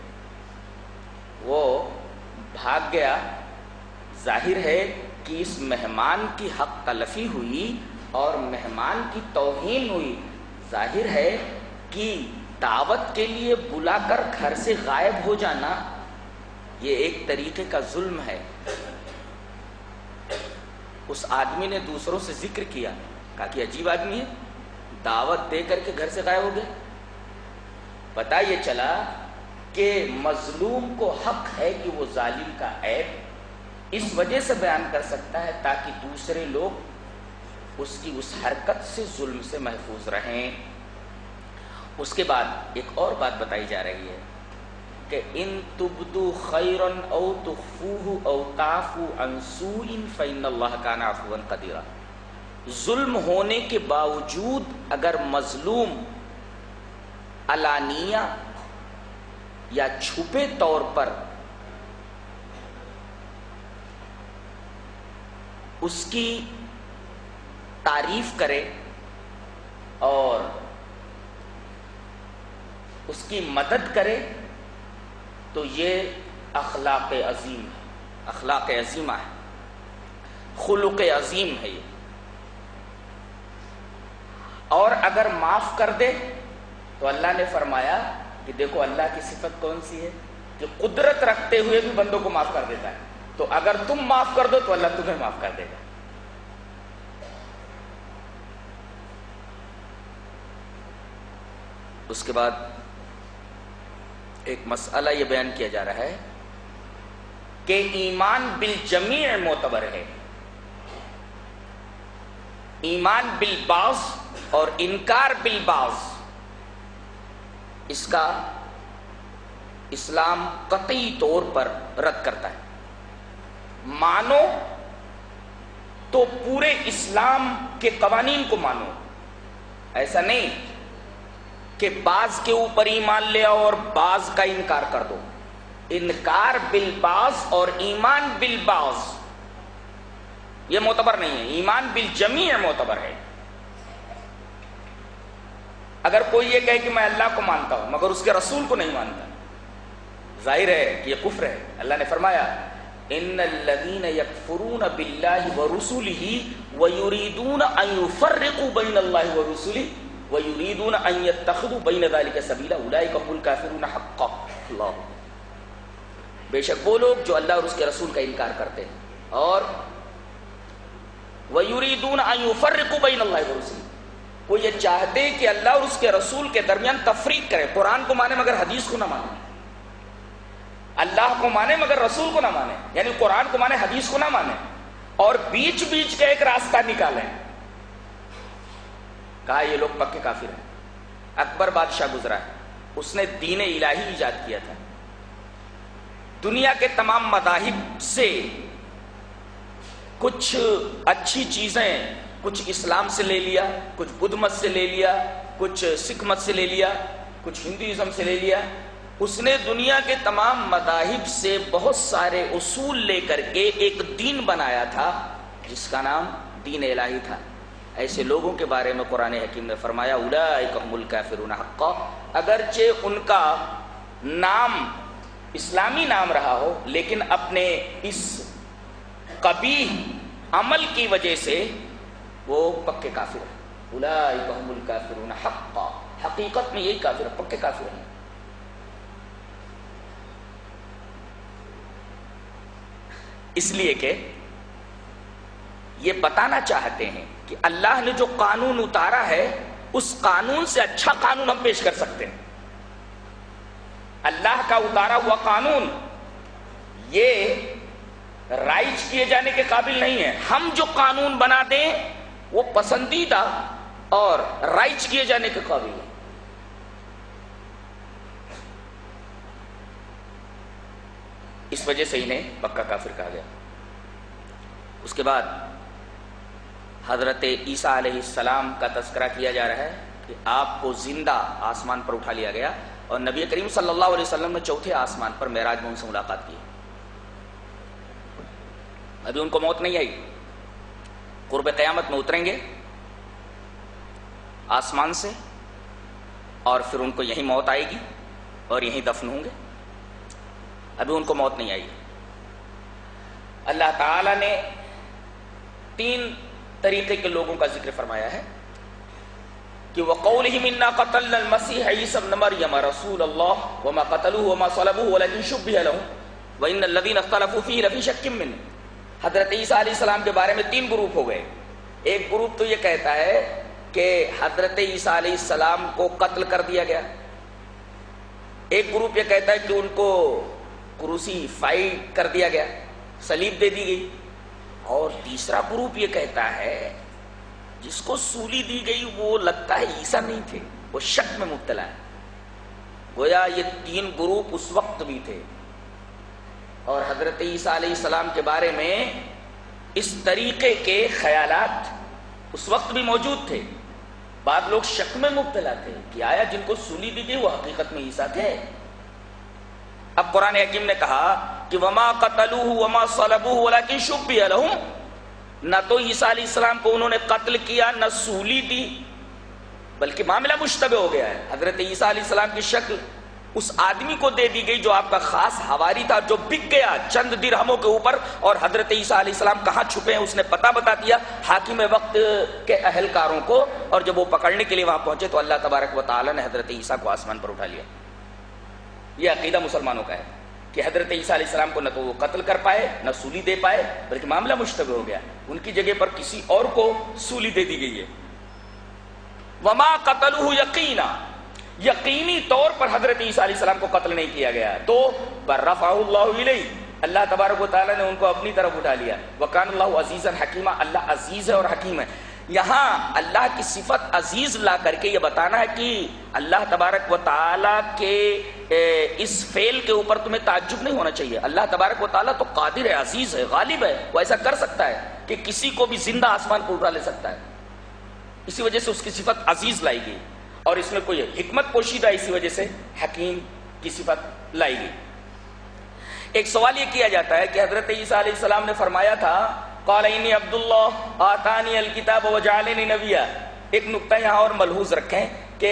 وہ بھاگ گیا۔ ظاہر ہے کہ اس مہمان کی حق تلفی ہوئی اور مہمان کی توہین ہوئی۔ ظاہر ہے کہ دعوت کے لیے بلا کر گھر سے غائب ہو جانا یہ ایک طریقے کا ظلم ہے۔ اس آدمی نے دوسروں سے ذکر کیا، کہا کہ عجیب آدمی ہے، دعوت دے کر کے گھر سے غائب ہو گیا۔ پتہ یہ چلا کہ مظلوم کو حق ہے کہ وہ ظالم کا عیب اس وجہ سے بیان کر سکتا ہے تاکہ دوسرے لوگ اس کی اس حرکت سے، ظلم سے محفوظ رہیں۔ اس کے بعد ایک اور بات بتائی جا رہی ہے کہ ان تبدو خیرا او تخفوہ او تعفو عن سوء فإن اللہ کان عفوا قدیرا۔ ظلم ہونے کے باوجود اگر مظلوم علانیہ یا چھپے طور پر اس کی تعریف کرے اور اس کی مدد کرے تو یہ اخلاق عظیم ہے، اخلاق عظیمہ ہے، خلق عظیم ہے یہ۔ اور اگر معاف کر دے تو اللہ نے فرمایا کہ دیکھو اللہ کی صفت کون سی ہے کہ قدرت رکھتے ہوئے بھی بندوں کو معاف کر دیتا ہے، تو اگر تم معاف کر دو تو اللہ تمہیں معاف کر دے گا۔ اس کے بعد ایک مسئلہ یہ بیان کیا جا رہا ہے کہ ایمان بالجمیع معتبر ہے، ایمان بالبعض اور انکار بالبعض اس کا اسلام قطعی طور پر رد کرتا ہے۔ مانو تو پورے اسلام کے قوانین کو مانو، ایسا نہیں کہ بعض کے اوپر ایمان لے آؤ اور بعض کا انکار کر دو۔ انکار بالبعض اور ایمان بالبعض یہ معتبر نہیں ہے، ایمان بالجمیع معتبر ہے۔ اگر کوئی یہ کہے کہ میں اللہ کو مانتا ہوں مگر اس کے رسول کو نہیں مانتا، ظاہر ہے کہ یہ کفر ہے۔ اللہ نے فرمایا ان الذین یکفرون باللہ ورسلہ ویریدون ان یفرقوا بین اللہ ورسلہ ویریدون ان یتخذوا بین ذلک سبیلا اولئک هم الکافرون حقا. اللہ بے شک وہ لوگ جو اللہ اور اس کے رسول کا انکار کرتے ہیں اور وَيُرِيدُونَ أَن يُفَرِّقُوا بَيْنَ اللَّهِ وَرُسُلِهِ، وہ یہ چاہتے کہ اللہ اور اس کے رسول کے درمیان تفریق کرے. قرآن کو مانے مگر حدیث کو نہ مانے، اللہ کو مانے مگر رسول کو نہ مانے، یعنی قرآن کو مانے حدیث کو نہ مانے، اور بیچ بیچ کا ایک راستہ نکالیں. کہا یہ لوگ پکے کافر ہیں. اکبر بادشاہ گزرا ہے، اس نے دین الہی ایجاد کیا تھا. دنیا کے تمام مذاہب سے کچھ اچھی چیزیں، کچھ اسلام سے لے لیا، کچھ بدھ مت سے لے لیا، کچھ سکھ مت سے لے لیا، کچھ ہندوازم سے لے لیا. اس نے دنیا کے تمام مذاہب سے بہت سارے اصول لے کر کے ایک دین بنایا تھا جس کا نام دین الہی تھا. ایسے لوگوں کے بارے میں قرآن حکیم نے فرمایا اولئک هم الکافرون حقا، اگرچہ ان کا نام اسلامی نام رہا ہو لیکن اپنے اس قبیح عمل کی وجہ سے وہ پکے کافر ہیں. اولئک هم الکافرون حقا، حقیقت میں یہی کافر ہیں، پکے کافر ہیں. اس لیے کہ یہ بتانا چاہتے ہیں کہ اللہ نے جو قانون اتارا ہے اس قانون سے اچھا قانون ہم پیش کر سکتے ہیں. اللہ کا اتارا ہوا قانون یہ رائج کیے جانے کے قابل نہیں ہے. ہم جو قانون بنا دیں وہ پسندیدہ اور رائج کیے جانے کے قابل ہے. اس وجہ سے انہیں پکا کافر کہا گیا. اس کے بعد حضرت عیسیٰ علیہ السلام کا تذکرہ کیا جا رہا ہے کہ آپ کو زندہ آسمان پر اٹھا لیا گیا اور نبی کریم صلی اللہ علیہ وسلم نے چوتھے آسمان پر معراج میں ان سے ملاقات کی. ابھی ان کو موت نہیں آئی، قرب قیامت میں اتریں گے آسمان سے اور پھر ان کو یہی موت آئے گی اور یہی دفن ہوں گے. ابھی ان کو موت نہیں آئی. اللہ تعالی نے تین طریقے کے لوگوں کا ذکر فرمایا ہے کہ وَقَوْلِهِمْ إِنَّا قَتَلْنَا الْمَسِيحَ عِيسَى ابْنَ مَرْيَمَ رَسُولَ اللَّهِ وَمَا قَتَلُوهُ وَمَا صَلَبُوهُ وَلَكِنْ شُبِّهَ لَهُمْ وَإِنَّ الَّذِينَ اخْتَلَفُوا فِيهِ لَفِي شَكٍّ مِّنْهُ. حضرت عیسیٰ علیہ السلام کے بارے میں تین گروپ ہو گئے. ایک گروپ تو یہ کہتا ہے کہ حضرت عیسیٰ علیہ السلام کو قتل کر دیا گیا. ایک گروپ یہ کہتا ہے کہ ان کو کروسیفائی کر دیا گیا، صلیب دے دی گئی. اور تیسرا گروپ یہ کہتا ہے جس کو سولی دی گئی وہ لگتا ہے عیسیٰ نہیں تھے، وہ شک میں مبتلا ہے. گویا یہ تین گروپ اس وقت بھی تھے اور حضرت عیسیٰ علیہ السلام کے بارے میں اس طریقے کے خیالات اس وقت بھی موجود تھے. بعض لوگ شک میں مبتلا تھے کہ آیا جن کو سولی دی گئی وہ حقیقت میں عیسیٰ تھے. اب قرآن حکیم نے کہا کہ وما قتلوه وما صلبوه ولكن شبه لهم، نہ تو عیسیٰ علیہ السلام کو انہوں نے قتل کیا نہ سولی دی، بلکہ معاملہ مشتبہ ہو گیا ہے. حضرت عیسیٰ علیہ السلام کی شکل اس آدمی کو دے دی گئی جو آپ کا خاص حواری تھا، جو بک گیا چند درہموں کے اوپر، اور حضرت عیسیٰ علیہ السلام کہاں چھپے ہیں اس نے پتہ بتا دیا حاکم وقت کے اہلکاروں کو، اور جب وہ پکڑنے کے لیے وہاں پہنچے تو اللہ تبارک و تعالی نے حضرت عیسیٰ کو آسمان پر اٹھا لیا. یہ عقیدہ مسلمانوں کا ہے کہ حضرت عیسیٰ علیہ السلام کو نہ تو وہ قتل کر پائے نہ سولی دے پائے، بلکہ معاملہ مشتبہ ہو گیا، ان کی جگہ پر کسی اور کو سولی دے دی گئی ہے. وما قتلوه یقینا، یقینی طور پر حضرت عیسیٰ علیہ السلام کو قتل نہیں کیا گیا، تو برفعہ اللہ الیہ، اللہ تبارک و تعالی نے ان کو اپنی طرف اٹھا لیا. وکان اللہ عزیزا حکیما، اللہ عزیز ہے اور حکیم ہے. یہاں اللہ کی صفت عزیز لا کر کے یہ بتانا ہے کہ اللہ تبارک و تعالی کے اس فعل کے اوپر تمہیں تعجب نہیں ہونا چاہیے. اللہ تبارک و تعالی تو قادر ہے، عزیز ہے، غالب ہے، وہ ایسا کر سکتا ہے کہ کسی کو بھی زندہ آسمان پر اٹھا لے سکتا ہے. اسی وجہ سے اس کی صفت عزیز لائی گئی، اور اس میں کوئی حکمت پوشیدہ، اسی وجہ سے حکیم کی صفت لائی گئی. ایک سوال یہ کیا جاتا ہے کہ حضرت عیسیٰ علیہ السلام نے فرمایا تھا قال انی عبد اللہ آتانی الکتاب وجعلنی نبیا. ایک نقطہ یہاں اور ملحوظ رکھیں کہ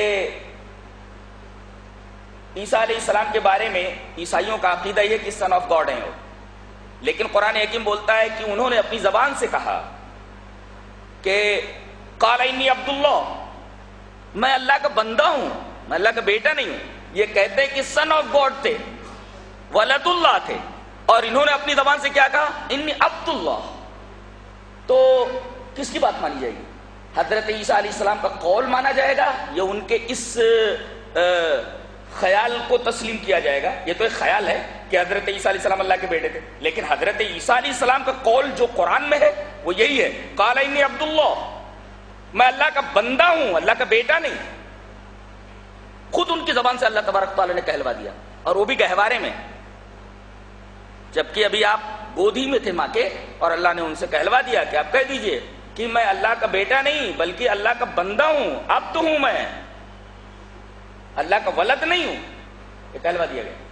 عیسیٰ علیہ السلام کے بارے میں عیسائیوں کا عقیدہ یہ کہ سن آف گاڈ ہیں وہ، لیکن قرآن حکیم بولتا ہے کہ انہوں نے اپنی زبان سے کہا کہ قال انی عبداللہ، میں اللہ کا بندہ ہوں، میں اللہ کا بیٹا نہیں ہوں. یہ کہتے ہیں کہ سن آف گاڈ تھے، ولد اللہ تھے، اور انہوں نے اپنی زبان سے کیا کہا؟ انی عبداللہ. تو کس کی بات مانی جائے گی؟ حضرت عیسیٰ علیہ السلام کا قول مانا جائے گا یا ان کے اس خیال کو تسلیم کیا جائے گا؟ یہ تو ایک خیال ہے کہ حضرت عیسیٰ علیہ السلام اللہ کے بیٹے تھے، لیکن حضرت عیسیٰ علیہ السلام کا قول جو قرآن میں ہے وہ یہی ہے، قال انی عبداللہ، میں اللہ کا بندہ ہوں، اللہ کا بیٹا نہیں. خود ان کی زبان سے اللہ تبارک تعالیٰ نے کہلوا دیا، اور وہ بھی گہوارے میں، جبکہ ابھی آپ گودھی میں تھے ماں کے، اور اللہ نے ان سے کہلوا دیا کہ آپ کہہ دیجئے کہ میں اللہ کا بیٹا نہیں بلکہ اللہ کا بندہ ہوں، عبد ہوں، میں اللہ کا ولد نہیں ہوں. یہ کہلوا دیا گیا.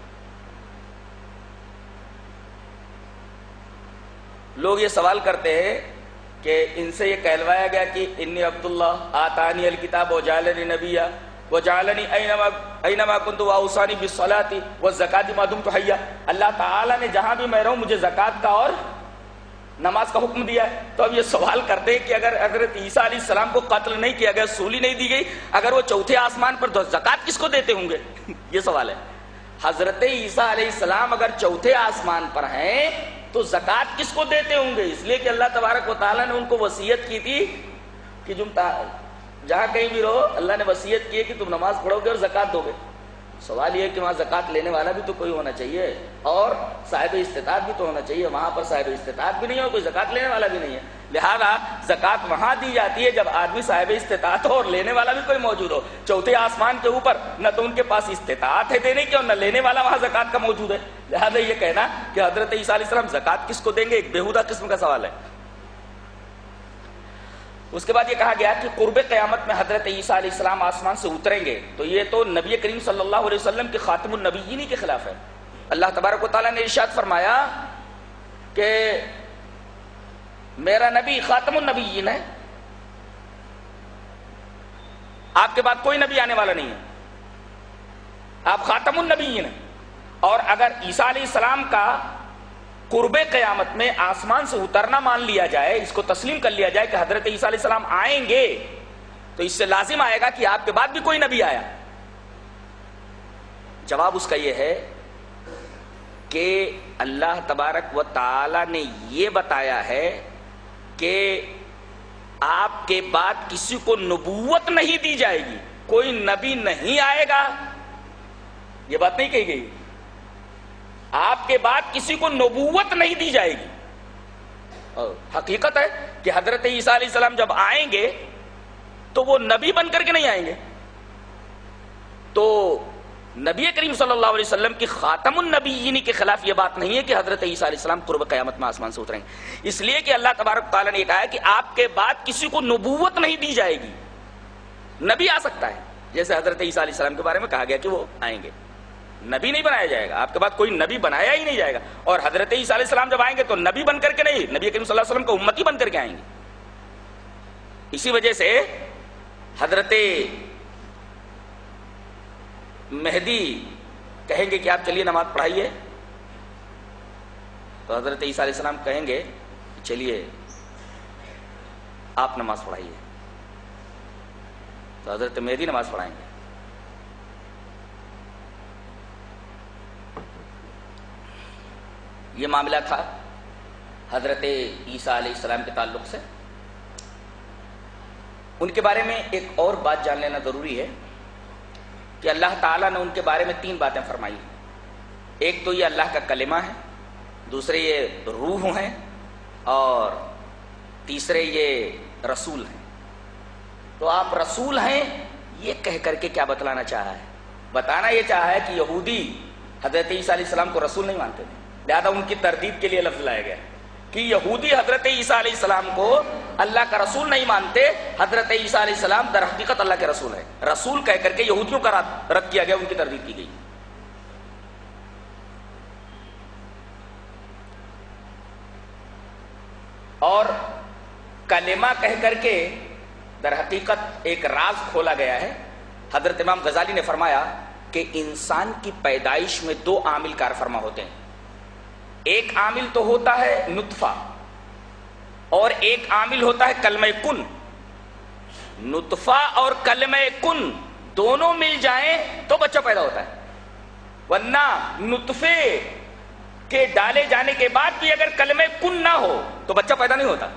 لوگ یہ سوال کرتے ہیں کہ ان سے یہ کہلوایا گیا کہ انی عبداللہ آتانی الکتاب وجعلنی نبیا وجعلنی اینما اینما کنت واوصانی بالصلاۃ والزکاۃ ما دمت حیا. اللہ تعالیٰ نے جہاں بھی میں رہوں مجھے زکوٰۃ کا اور نماز کا حکم دیا ہے. تو اب یہ سوال کرتے ہیں کہ اگر حضرت عیسیٰ علیہ السلام کو قتل نہیں کیا گیا، سولی نہیں دی گئی، اگر وہ چوتھے آسمان پر تو زکوٰۃ کس کو دیتے ہوں گے؟ یہ سوال ہے. حضرت عیسیٰ علیہ السلام اگر چوتھے آسمان پر ہیں تو زکوٰۃ کس کو دیتے ہوں گے؟ اس لیے کہ اللہ تبارک و تعالیٰ نے ان کو وصیت کی تھی کہ تم جہاں کہیں بھی رہو، اللہ نے وصیت کی ہے کہ تم نماز پڑھو گے اور زکوٰۃ دو گے. سوال یہ ہے کہ وہاں زکوٰۃ لینے والا بھی تو کوئی ہونا چاہیے اور صاحب استطاعت بھی تو ہونا چاہیے. وہاں پر صاحب استطاعت بھی نہیں ہے اور کوئی زکوٰۃ لینے والا بھی نہیں ہے. لہذا زکوٰۃ وہاں دی جاتی ہے جب آدمی صاحب استطاعت ہو اور لینے والا بھی کوئی موجود ہو. چوتھے آسمان کے اوپر نہ تو ان کے پاس استطاعت ہے دینے کی اور نہ لینے والا وہاں زکوٰۃ کا موجود ہے. لہذا یہ کہنا کہ حضرت عیسیٰ علیہ السلام زکوٰۃ کس کو دیں گے ایک بیہودہ قسم کا سوال ہے. اس کے بعد یہ کہا گیا کہ قرب قیامت میں حضرت عیسیٰ علیہ السلام آسمان سے اتریں گے، تو یہ تو نبی کریم صلی اللہ علیہ وسلم کے خاتم النبیین کے خلاف ہے. اللہ تبارک و تعالیٰ نے ارشاد فرمایا کہ میرا نبی خاتم النبیین ہے، آپ کے بعد کوئی نبی آنے والا نہیں ہے، آپ خاتم النبیین ہیں. اور اگر عیسیٰ علیہ السلام کا قرب قیامت میں آسمان سے اترنا مان لیا جائے، اس کو تسلیم کر لیا جائے کہ حضرت عیسیٰ علیہ السلام آئیں گے، تو اس سے لازم آئے گا کہ آپ کے بعد بھی کوئی نبی آیا. جواب اس کا یہ ہے کہ اللہ تبارک و تعالی نے یہ بتایا ہے کہ آپ کے بعد کسی کو نبوت نہیں دی جائے گی، کوئی نبی نہیں آئے گا. یہ بات نہیں کہی گئی، آپ کے بعد کسی کو نبوت نہیں دی جائے گی. اور حقیقت ہے کہ حضرت عیسیٰ علیہ السلام جب آئیں گے تو وہ نبی بن کر کے نہیں آئیں گے. تو نبی کریم صلی اللہ علیہ وسلم کی خاتم النبیین کے خلاف یہ بات نہیں ہے کہ حضرت عیسیٰ علیہ السلام قرب قیامت میں آسمان سے اتریں گے، اس لیے کہ اللہ تبارک تعالیٰ نے یہ کہا ہے کہ آپ کے بعد کسی کو نبوت نہیں دی جائے گی. نبی آ سکتا ہے، جیسے حضرت عیسیٰ علیہ السلام کے بارے میں کہا گیا کہ وہ آئیں گے، نبی نہیں بنایا جائے گا. آپ کے بعد کوئی نبی بنایا ہی نہیں جائے گا. اور حضرت عیسیٰ علیہ السلام جب آئیں گے تو نبی بن کر کے نہیں، نبی کریم صلی اللہ علیہ وسلم کا امتی بن کر کے آئیں گے. اسی وجہ سے حضرت مہدی کہیں گے کہ آپ چلیے نماز پڑھائیے، تو حضرت عیسیٰ علیہ السلام کہیں گے چلیے آپ نماز پڑھائیے، تو حضرت مہدی نماز پڑھائیں گے. یہ معاملہ تھا حضرت عیسیٰ علیہ السلام کے تعلق سے. ان کے بارے میں ایک اور بات جان لینا ضروری ہے کہ اللہ تعالیٰ نے ان کے بارے میں تین باتیں فرمائی. ایک تو یہ اللہ کا کلمہ ہے، دوسرے یہ روح ہیں، اور تیسرے یہ رسول ہیں. تو آپ رسول ہیں یہ کہہ کر کے کیا بتلانا چاہا ہے؟ بتانا یہ چاہا ہے کہ یہودی حضرت عیسیٰ علیہ السلام کو رسول نہیں مانتے تھے، لہذا ان کی تردید کے لیے لفظ لایا گیا کہ یہودی حضرت عیسیٰ علیہ السلام کو اللہ کا رسول نہیں مانتے، حضرت عیسیٰ علیہ السلام در حقیقت اللہ کے رسول ہے. رسول کہہ کر کے یہودیوں کا رد کیا گیا، ان کی تردید کی گئی. اور کلمہ کہہ کر کے در حقیقت ایک راز کھولا گیا ہے. حضرت امام غزالی نے فرمایا کہ انسان کی پیدائش میں دو عامل کار فرما ہوتے ہیں. ایک عامل تو ہوتا ہے نطفہ اور ایک عامل ہوتا ہے کلمہ کن. نطفہ اور کلمہ کن دونوں مل جائیں تو بچہ پیدا ہوتا ہے، ورنہ نطفے کے ڈالے جانے کے بعد بھی اگر کلمہ کن نہ ہو تو بچہ پیدا نہیں ہوتا.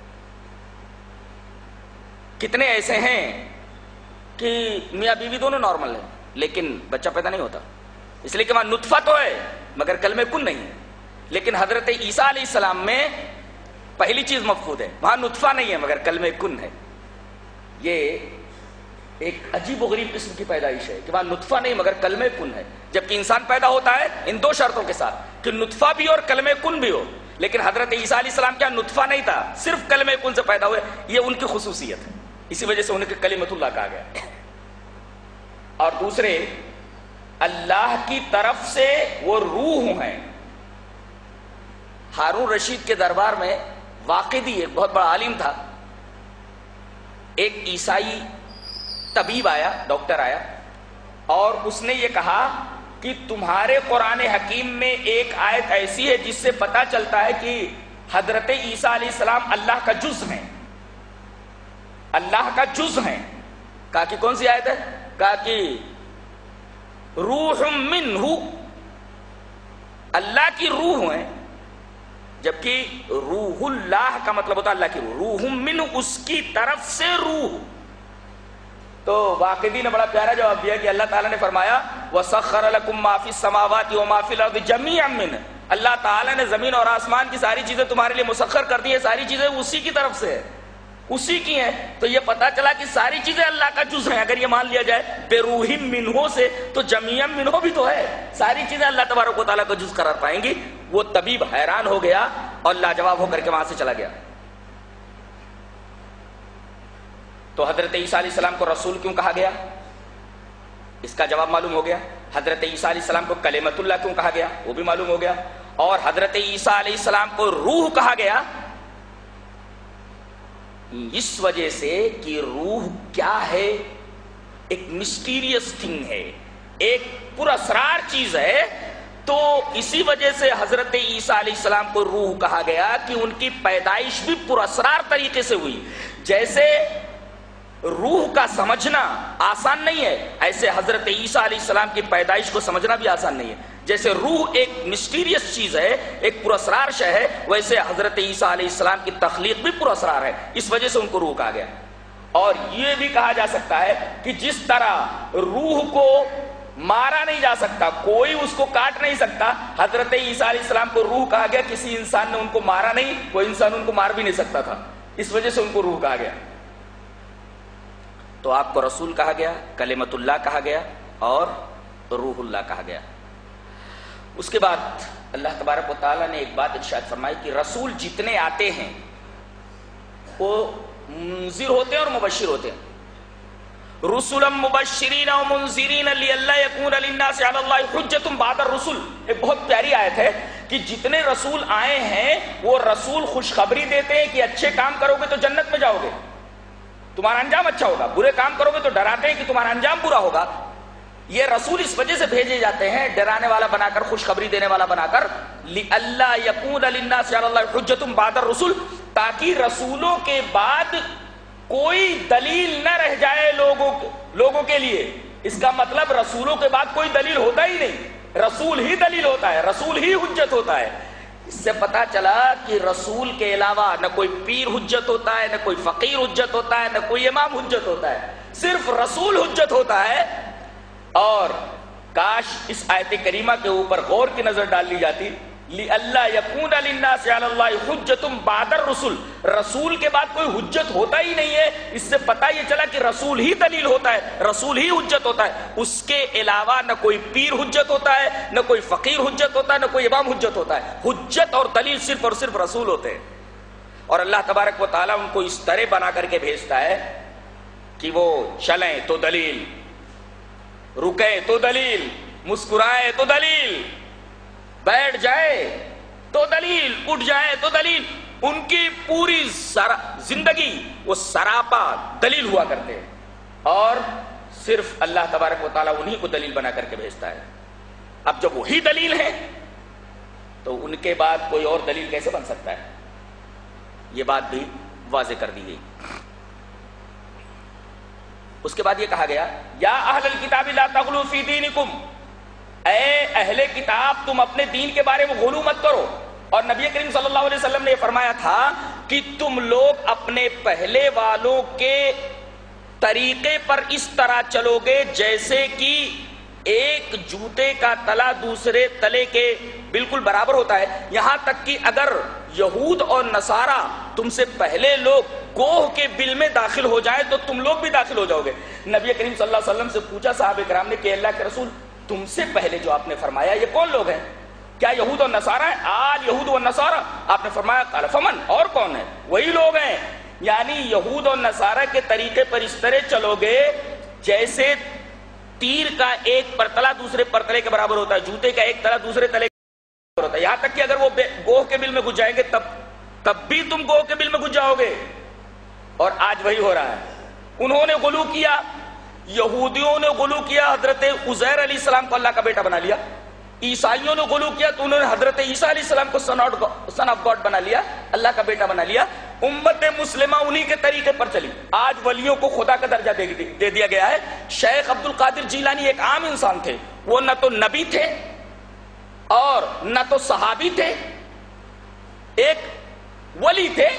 کتنے ایسے ہیں کہ میاں بیوی دونوں نارمل ہیں لیکن بچہ پیدا نہیں ہوتا، اس لیے کہ وہاں نطفہ تو ہے مگر کلمہ کن نہیں ہے. لیکن حضرت عیسیٰ علیہ السلام میں پہلی چیز مفقود ہے، وہاں نطفہ نہیں ہے مگر کلمہ کن ہے. یہ ایک عجیب و غریب قسم کی پیدائش ہے کہ وہاں نطفہ نہیں مگر کلمہ کن ہے. جبکہ انسان پیدا ہوتا ہے ان دو شرطوں کے ساتھ کہ نطفہ بھی اور کلمہ کن بھی ہو. لیکن حضرت عیسیٰ علیہ السلام کیا نطفہ نہیں تھا، صرف کلمہ کن سے پیدا ہوئے. یہ ان کی خصوصیت ہے، اسی وجہ سے انہیں کلمۃ اللہ کہا گیا. اور دوسرے، اللہ کی طرف سے وہ روح ہیں. ہارون رشید کے دربار میں واقدی ایک بہت بڑا عالم تھا. ایک عیسائی طبیب آیا، ڈاکٹر آیا، اور اس نے یہ کہا کہ تمہارے قرآن حکیم میں ایک آیت ایسی ہے جس سے پتا چلتا ہے کہ حضرت عیسیٰ علیہ السلام اللہ کا جز ہیں، اللہ کا جز ہیں. کہا کہ کون سی آیت ہے؟ کہا کہ روح منہ، اللہ کی روح ہیں. جبکہ روح اللہ کا مطلب ہوتا ہے اللہ کی روح. روح منہ، اس کی طرف سے روح. تو واقعی نے بڑا پیارا جواب دیا کہ اللہ تعالیٰ نے فرمایا وَسَخَّرَ لَكُم مَّا فِي السَّمَاوَاتِ وَمَا فِي الْأَرْضِ جَمِيعًا مِّنْهُ. اللہ تعالیٰ نے زمین اور آسمان کی ساری چیزیں تمہارے لیے مسخر کر دی ہیں، ساری چیزیں اسی کی طرف سے ہیں، اسی کی ہیں. تو یہ پتا چلا کہ ساری چیزیں اللہ کا جز ہیں. اگر یہ مان لیا جائے بے روح منہ سے تو جمیعا منہ بھی تو ہے، ساری چیزیں اللہ تبارک و تعالیٰ کا جز قرار پائیں گی. وہ طبیب حیران ہو گیا اور لاجواب ہو کر کے وہاں سے چلا گیا. تو حضرت عیسیٰ علیہ السلام کو رسول کیوں کہا گیا؟ اس کا جواب معلوم ہو گیا. حضرت عیسیٰ علیہ السلام کو کلمۃ اللہ کیوں کہا گیا؟ وہ بھی معلوم ہو گیا. اور حضرت عیسیٰ علیہ السلام کو روح کہا گیا اس وجہ سے کہ روح کیا ہے؟ ایک مسٹیریس تھنگ ہے، ایک پراسرار چیز ہے. تو اسی وجہ سے حضرت عیسیٰ علیہ السلام کو روح کہا گیا کہ ان کی پیدائش بھی پراسرار طریقے سے ہوئی. جیسے روح کا سمجھنا آسان نہیں ہے، ایسے حضرت عیسیٰ علیہ السلام کی پیدائش کو سمجھنا بھی آسان نہیں ہے. جیسے روح ایک مسٹیریس چیز ہے، ایک پراسرار شے ہے، ویسے حضرت عیسیٰ علیہ السلام کی تخلیق بھی پراسرار ہے. اس وجہ سے ان کو روح کہا گیا. اور یہ بھی کہا جا سکتا ہے کہ جس طرح روح کو مارا نہیں جا سکتا، کوئی اس کو کاٹ نہیں سکتا، حضرت عیسیٰ علیہ السلام کو روح کہا گیا. کسی انسان نے ان کو مارا نہیں، کوئی انسان ان کو مار بھی نہیں سکتا تھا، اس وجہ سے ان کو روح کہا گیا. تو آپ کو رسول کہا گیا، کلمۃ اللہ کہا گیا اور روح اللہ کہا گیا. اس کے بعد اللہ تبارک و تعالیٰ نے ایک بات ارشاد فرمائی کہ رسول جتنے آتے ہیں وہ منذر ہوتے ہیں اور مبشر ہوتے ہیں. رسلا مبشرین و منذرین لئلا یکون للناس علی اللہ حجۃ بعد الرسل. ایک بہت پیاری آیت ہے کہ جتنے رسول آئے ہیں وہ رسول خوشخبری دیتے ہیں کہ اچھے کام کرو گے تو جنت میں جاؤ گے، تمہارا انجام اچھا ہوگا، برے کام کرو گے تو ڈراتے ہیں کہ تمہارا انجام برا ہوگا. یہ رسول اس وجہ سے بھیجے جاتے ہیں ڈرانے والا بنا کر، خوشخبری دینے والا بنا کر. لئلا یکون للناس علی اللہ حجۃ بعد الرسل، تاکہ رسولوں کے بعد کوئی دلیل نہ رہ جائے لوگوں لوگوں کے لیے. اس کا مطلب رسولوں کے بعد کوئی دلیل ہوتا ہی نہیں، رسول ہی دلیل ہوتا ہے، رسول ہی حجت ہوتا ہے. اس سے پتا چلا کہ رسول کے علاوہ نہ کوئی پیر حجت ہوتا ہے، نہ کوئی فقیر حجت ہوتا ہے، نہ کوئی امام حجت ہوتا ہے، صرف رسول حجت ہوتا ہے. اور کاش اس آیت کریمہ کے اوپر غور کی نظر ڈال لی جاتی. لِأَلَّا يَكُونَ لِلنَّاسِ عَلَى اللَّهِ حُجَّةٌ بَعْدَ الرُّسُلِ، رسول کے بعد کوئی حجت ہوتا ہی نہیں ہے. اس سے پتہ یہ چلا کہ رسول ہی دلیل ہوتا ہے، رسول ہی حجت ہوتا ہے. اس کے علاوہ نہ کوئی پیر حجت ہوتا ہے، نہ کوئی فقیر حجت ہوتا ہے، نہ کوئی امام حجت ہوتا ہے. حجت اور دلیل صرف اور صرف رسول ہوتے ہیں. اور اللہ تبارک و تعالیٰ ان کو اس طرح بنا کر کے بھیجتا ہے کہ وہ چلیں تو دلیل، رکیں تو دلیل، مسکرائیں تو دلیل، بیٹھ جائے تو دلیل، اٹھ جائے تو دلیل. ان کی پوری زندگی وہ سراپا دلیل ہوا کرتے ہیں. اور صرف اللہ تبارک و تعالیٰ انہی کو دلیل بنا کر کے بھیجتا ہے. اب جب وہی دلیل ہے تو ان کے بعد کوئی اور دلیل کیسے بن سکتا ہے؟ یہ بات بھی واضح کر دی گئی۔ اس کے بعد یہ کہا گیا یا اہل الکتاب لا تغلوا فی دینکم، اے اہل کتاب تم اپنے دین کے بارے میں غلو مت کرو۔ اور نبی کریم صلی اللہ علیہ وسلم نے یہ فرمایا تھا کہ تم لوگ اپنے پہلے والوں کے طریقے پر اس طرح چلو گے جیسے کہ ایک جوتے کا تلا دوسرے تلے کے بالکل برابر ہوتا ہے، یہاں تک کہ اگر یہود اور نصارہ تم سے پہلے لوگ گوہ کے بل میں داخل ہو جائیں تو تم لوگ بھی داخل ہو جاؤ گے۔ نبی کریم صلی اللہ علیہ وسلم سے پوچھا صحابہ کرام نے کہ اللہ کے رسول تم سے پہلے جو آپ نے فرمایا یہ کون لوگ ہیں؟ کیا یہود اور نصارہ ہیں؟ آل یہود و نصارہ، آپ نے فرمایا قال فمن، اور کون ہے؟ وہی لوگ ہیں۔ یعنی یہود اور نصارہ کے طریقے پر اس طرح چلو گے جیسے تیر کا ایک پرتلا دوسرے پرتلے کے برابر ہوتا ہے، جوتے کا ایک تلا دوسرے تلے کے برابر ہوتا ہے، یہاں تک کہ اگر وہ گوہ کے بل میں گھس جائیں گے تب تب بھی تم گوہ کے بل میں گھس جاؤ گے۔ اور آج وہی ہو رہا ہے۔ انہوں نے غلو کیا، یہودیوں نے غلو کیا، حضرت عزیر علیہ السلام کو اللہ کا بیٹا بنا لیا۔ عیسائیوں نے غلو کیا تو انہوں نے حضرت عیسیٰ علیہ السلام کو سن آف گاڈ بنا لیا، اللہ کا بیٹا بنا لیا۔ امت مسلمہ انہی کے طریقے پر چلی۔ آج ولیوں کو خدا کا درجہ دے دیا گیا ہے۔ شیخ عبد القادر جیلانی ایک عام انسان تھے، وہ نہ تو نبی تھے اور نہ تو صحابی تھے، ایک ولی تھے۔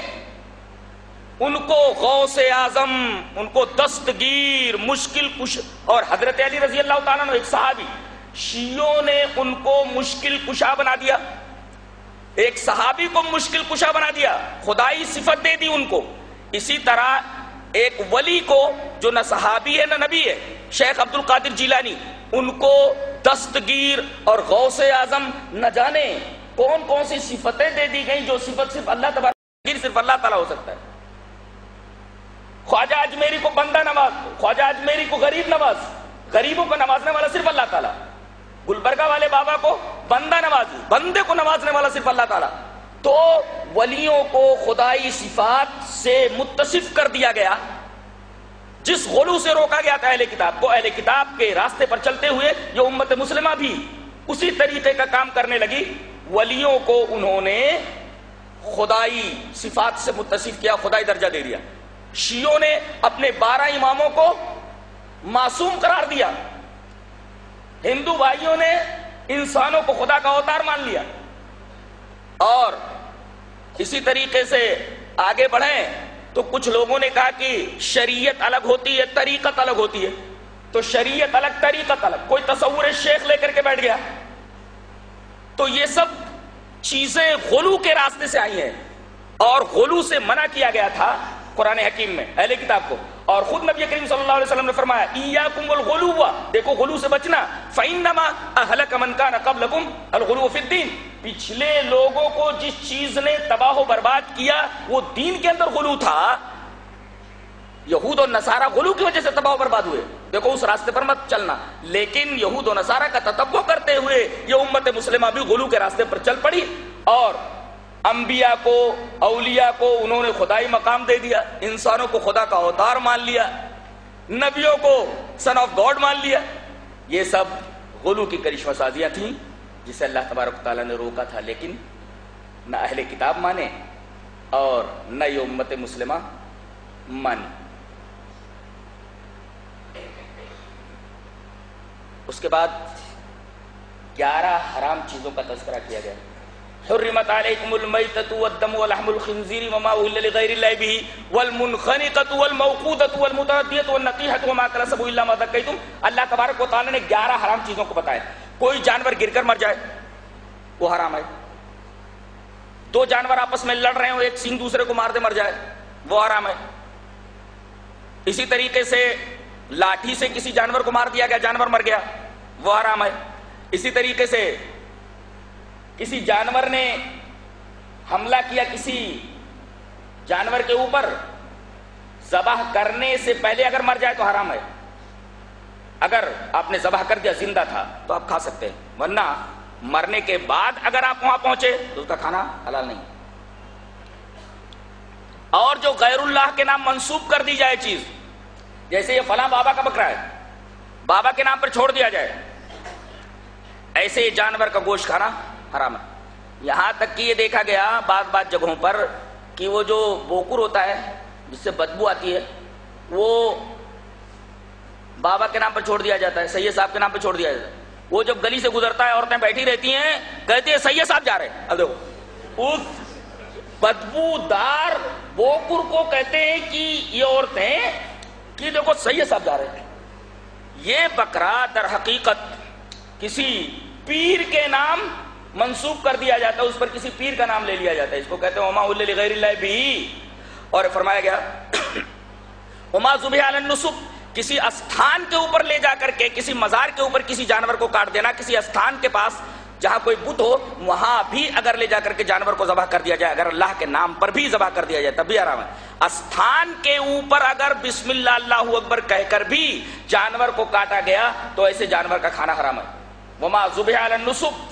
ان کو غوث اعظم، ان کو دستگیر، مشکل کش، اور حضرت علی رضی اللہ تعالیٰ عنہ ایک صحابی، شیعوں نے ان کو مشکل کشا بنا دیا، ایک صحابی کو مشکل کشا بنا دیا، خدائی صفت دے دی ان کو۔ اسی طرح ایک ولی کو جو نہ صحابی ہے نہ نبی ہے، شیخ عبد القادر جیلانی، ان کو دستگیر اور غوث اعظم نہ جانے کون کون سی صفتیں دے دی گئیں جو صفت صرف اللہ تبارک صرف اللہ تعالیٰ ہو سکتا ہے۔ خواجہ اجمیری کو بندہ نواز، خواجہ اجمیری کو غریب نواز، غریبوں کو نوازنے والا صرف اللہ تعالیٰ۔ گلبرگہ والے بابا کو بندہ نوازی، بندے کو نوازنے والا صرف اللہ تعالیٰ۔ تو ولیوں کو خدائی صفات سے متصف کر دیا گیا، جس غلو سے روکا گیا تھا اہل کتاب کو۔ اہل کتاب کے راستے پر چلتے ہوئے یہ امت مسلمہ بھی اسی طریقے کا کام کرنے لگی۔ ولیوں کو انہوں نے خدائی صفات سے متصف کیا، خدائی درجہ دے دیا۔ شیعوں نے اپنے بارہ اماموں کو معصوم قرار دیا، ہندو بھائیوں نے انسانوں کو خدا کا اوتار مان لیا۔ اور اسی طریقے سے آگے بڑھیں تو کچھ لوگوں نے کہا کہ شریعت الگ ہوتی ہے، طریقت الگ ہوتی ہے، تو شریعت الگ طریقت الگ، کوئی تصور شیخ لے کر کے بیٹھ گیا۔ تو یہ سب چیزیں غلو کے راستے سے آئی ہیں، اور غلو سے منع کیا گیا تھا قرآن حکیم میں اہل کتاب کو۔ اور خود نبی کریم صلی اللہ علیہ وسلم نے فرمایا ایاکم والغلو، دیکھو غلو سے بچنا، فإنما اہلک من کان قبلکم الغلو فی الدین، پچھلے لوگوں کو جس چیز نے تباہ و برباد کیا وہ دین کے اندر غلو تھا۔ یہود اور نصارہ غلو کی وجہ سے تباہ و برباد ہوئے، دیکھو اس راستے پر مت چلنا۔ لیکن یہود و نصارہ کا تتبع کرتے ہوئے یہ امت مسلمہ بھی غلو کے راستے پر چل پڑی، اور انبیاء کو، اولیاء کو انہوں نے خدائی مقام دے دیا، انسانوں کو خدا کا اوتار مان لیا، نبیوں کو سن آف گاڈ مان لیا۔ یہ سب غلو کی کرشمہ سازیاں تھیں جسے اللہ تبارک تعالیٰ نے روکا تھا، لیکن نہ اہل کتاب مانے اور نہ یہ امت مسلمہ مانی۔ اس کے بعد گیارہ حرام چیزوں کا تذکرہ کیا گیا۔ حرمت علیکم المیتۃ والدم ولحم الخنزیر وما اہل لغیر اللہ بہ والمنخنقۃ والموقوذۃ والمتردیۃ والنطیحۃ وما اکل السبع الا ما ذکیتم۔ اللہ تبارک و تعالی نے گیارہ حرام چیزوں کو بتایا۔ کوئی جانور گر کر مر جائے وہ حرام ہے، دو جانور آپس میں لڑ رہے ہو، ایک سینگ دوسرے کو مار دے مر جائے وہ حرام ہے۔ اسی طریقے سے لاٹھی سے کسی جانور کو مار دیا گیا، جانور مر گیا وہ حرام ہے۔ اسی طریقے سے کسی جانور نے حملہ کیا کسی جانور کے اوپر، ذبح کرنے سے پہلے اگر مر جائے تو حرام ہے۔ اگر آپ نے ذبح کر دیا زندہ تھا تو آپ کھا سکتے ہیں، ورنہ مرنے کے بعد اگر آپ وہاں پہنچے تو اس کا کھانا حلال نہیں۔ اور جو غیر اللہ کے نام منسوب کر دی جائے چیز، جیسے یہ فلاں بابا کا بکرا ہے، بابا کے نام پر چھوڑ دیا جائے، ایسے جانور کا گوشت کھانا حرام ہے۔ یہاں تک کہ یہ دیکھا گیا بعض بعض جگہوں پر کہ وہ جو بوکر ہوتا ہے جس سے بدبو آتی ہے وہ بابا کے نام پر چھوڑ دیا جاتا ہے، سید صاحب کے نام پہ چھوڑ دیا جاتا ہے. وہ جب گلی سے گزرتا ہے عورتیں بیٹھی رہتی ہیں، کہتی ہیں سید صاحب جا رہے ہیں. اب دیکھو اس بدبو دار بوکر کو کہتے ہیں کہ یہ عورتیں کہ دیکھو سید صاحب جا رہے ہیں. یہ بکرا در حقیقت کسی پیر کے نام منسوب کر دیا جاتا ہے، اس پر کسی پیر کا نام لے لیا جاتا ہے. اس کو کہتے ہیں وما اہل لغیر اللہ بھی. اور فرمایا گیا وما ذبح علی النصب، کسی استھان کے اوپر لے جا کر کے، کسی مزار کے اوپر کسی جانور کو کاٹ دینا، کسی استھان کے پاس جہاں کوئی بت ہو وہاں بھی اگر لے جا کر کے جانور کو ذبح کر دیا جائے، اگر اللہ کے نام پر بھی ذبح کر دیا جائے تب بھی حرام ہے. استھان کے اوپر اگر بسم اللہ اللہ اکبر کہہ کر بھی جانور کو کاٹا گیا تو ایسے جانور کا کھانا حرام ہے. وما ذبح علی النصب.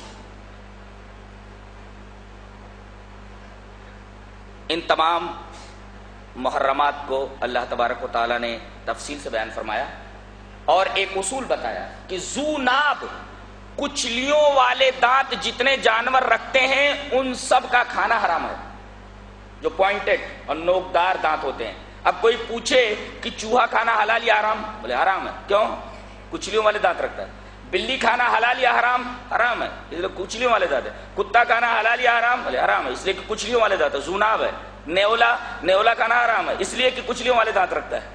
ان تمام محرمات کو اللہ تبارک و تعالیٰ نے تفصیل سے بیان فرمایا اور ایک اصول بتایا کہ ذو ناب، کچلیوں والے دانت جتنے جانور رکھتے ہیں ان سب کا کھانا حرام ہے، جو پوائنٹڈ اور نوکدار دانت ہوتے ہیں. اب کوئی پوچھے کہ چوہا کھانا حلال یا حرام؟ بولے حرام ہے. کیوں؟ کچلیوں والے دانت رکھتا ہے. بلی کھانا حلال یا حرام؟ حرام ہے، اس لیے کچلیوں والے دانت ہے. کتا کھانا حلال یا حرام؟ بولے حرام ہے، اس لیے کہ کچلیوں والے دانت ہے، ذو ناب ہے. نیولا نیولا کھانا حرام ہے، اس لیے کہ کچلیوں والے دانت رکھتا ہے.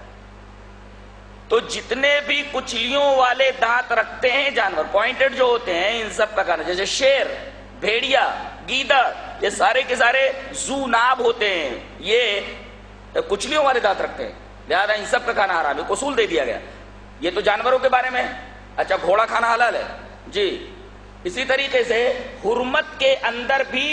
تو جتنے بھی کچلیوں والے دانت رکھتے ہیں جانور، پوائنٹڈ جو ہوتے ہیں، ان سب کا کھانا، جیسے شیر، بھیڑیا، گیدڑ، یہ سارے کے سارے ذو ناب ہوتے ہیں، یہ کچلیوں والے دانت رکھتے ہیں، لہذا ان سب کا کھانا حرام ہے. اصول دے دیا گیا. یہ تو جانوروں کے بارے میں. اچھا گھوڑا کھانا حلال ہے جی. اسی طریقے سے حرمت کے اندر بھی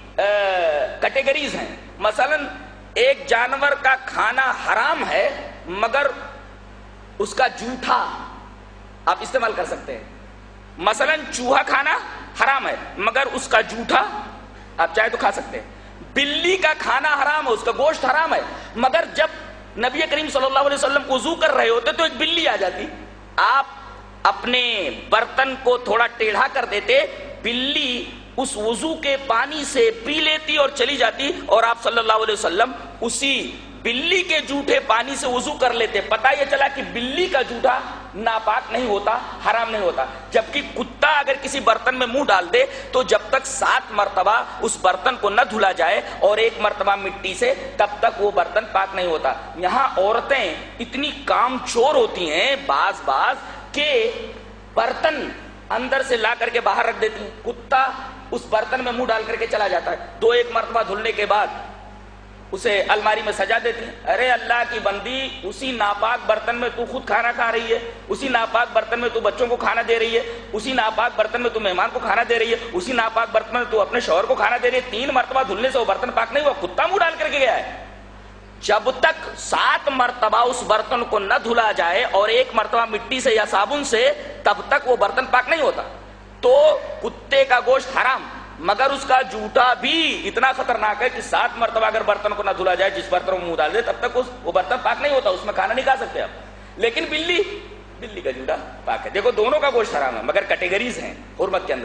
کیٹیگریز ہیں. مثلا ایک جانور کا کھانا حرام ہے مگر اس کا جوٹھا آپ استعمال کر سکتے ہیں. مثلا چوہا کھانا حرام ہے مگر اس کا جوٹھا آپ چاہے تو کھا سکتے ہیں. بلی کا کھانا حرام ہے، اس کا گوشت حرام ہے، مگر جب نبی کریم صلی اللہ علیہ وسلم وضو کر رہے ہوتے تو ایک بلی آ جاتی، آپ اپنے برتن کو تھوڑا ٹیڑھا کر دیتے، بلی اس وضو کے پانی سے پی لیتی اور چلی جاتی، اور آپ صلی اللہ علیہ وسلم اسی بلی کے جوٹے پانی سے وضو کر لیتے. پتہ یہ چلا کہ بلی کا جوٹا ناپاک نہیں ہوتا، حرام نہیں ہوتا. جبکہ کتا اگر کسی برتن میں منہ ڈال دے تو جب تک سات مرتبہ اس برتن کو نہ دھلا جائے اور ایک مرتبہ مٹی سے، تب تک وہ برتن پاک نہیں ہوتا. یہاں عورتیں اتنی کام چور ہوتی ہیں بعض بعض کہ برتن اندر سے لا کر کے باہر رکھ دیتی ہیں. کتا اس برتن میں منہ ڈال کر کے چلا جاتا ہے، دو ایک مرتبہ دھلنے کے بعد اسے الماری میں سجا دیتی ہیں. ارے اللہ کی بندی، اسی ناپاک برتن میں تو خود کھانا کھا رہی ہے، اسی ناپاک برتن میں تو بچوں کو کھانا دے رہی ہے، اسی ناپاک برتن میں تو مہمان کو کھانا دے رہی ہے، اسی ناپاک برتن میں تو اپنے شوہر کو کھانا دے رہی ہے. تین مرتبہ دھلنے سے وہ برتن پاک نہیں ہوا، کتا منہ ڈال کر کے گیا ہے. جب تک سات مرتبہ اس برتن کو نہ دھلا جائے اور ایک مرتبہ مٹی سے یا صابن سے، تب تک وہ برتن پاک نہیں ہوتا. تو کتے کا گوشت حرام مگر اس کا جوٹا بھی اتنا خطرناک ہے کہ سات مرتبہ اگر برتن کو نہ دھلا جائے، جس برتن کو منہ ڈال دے، تب تک اس وہ برتن پاک نہیں ہوتا، اس میں کھانا نہیں کھا سکتے آپ. لیکن بلی بلی کا جوٹا پاک ہے. دیکھو دونوں کا گوشت حرام ہے مگر کیٹیگریز ہیں حرمت کے اندر.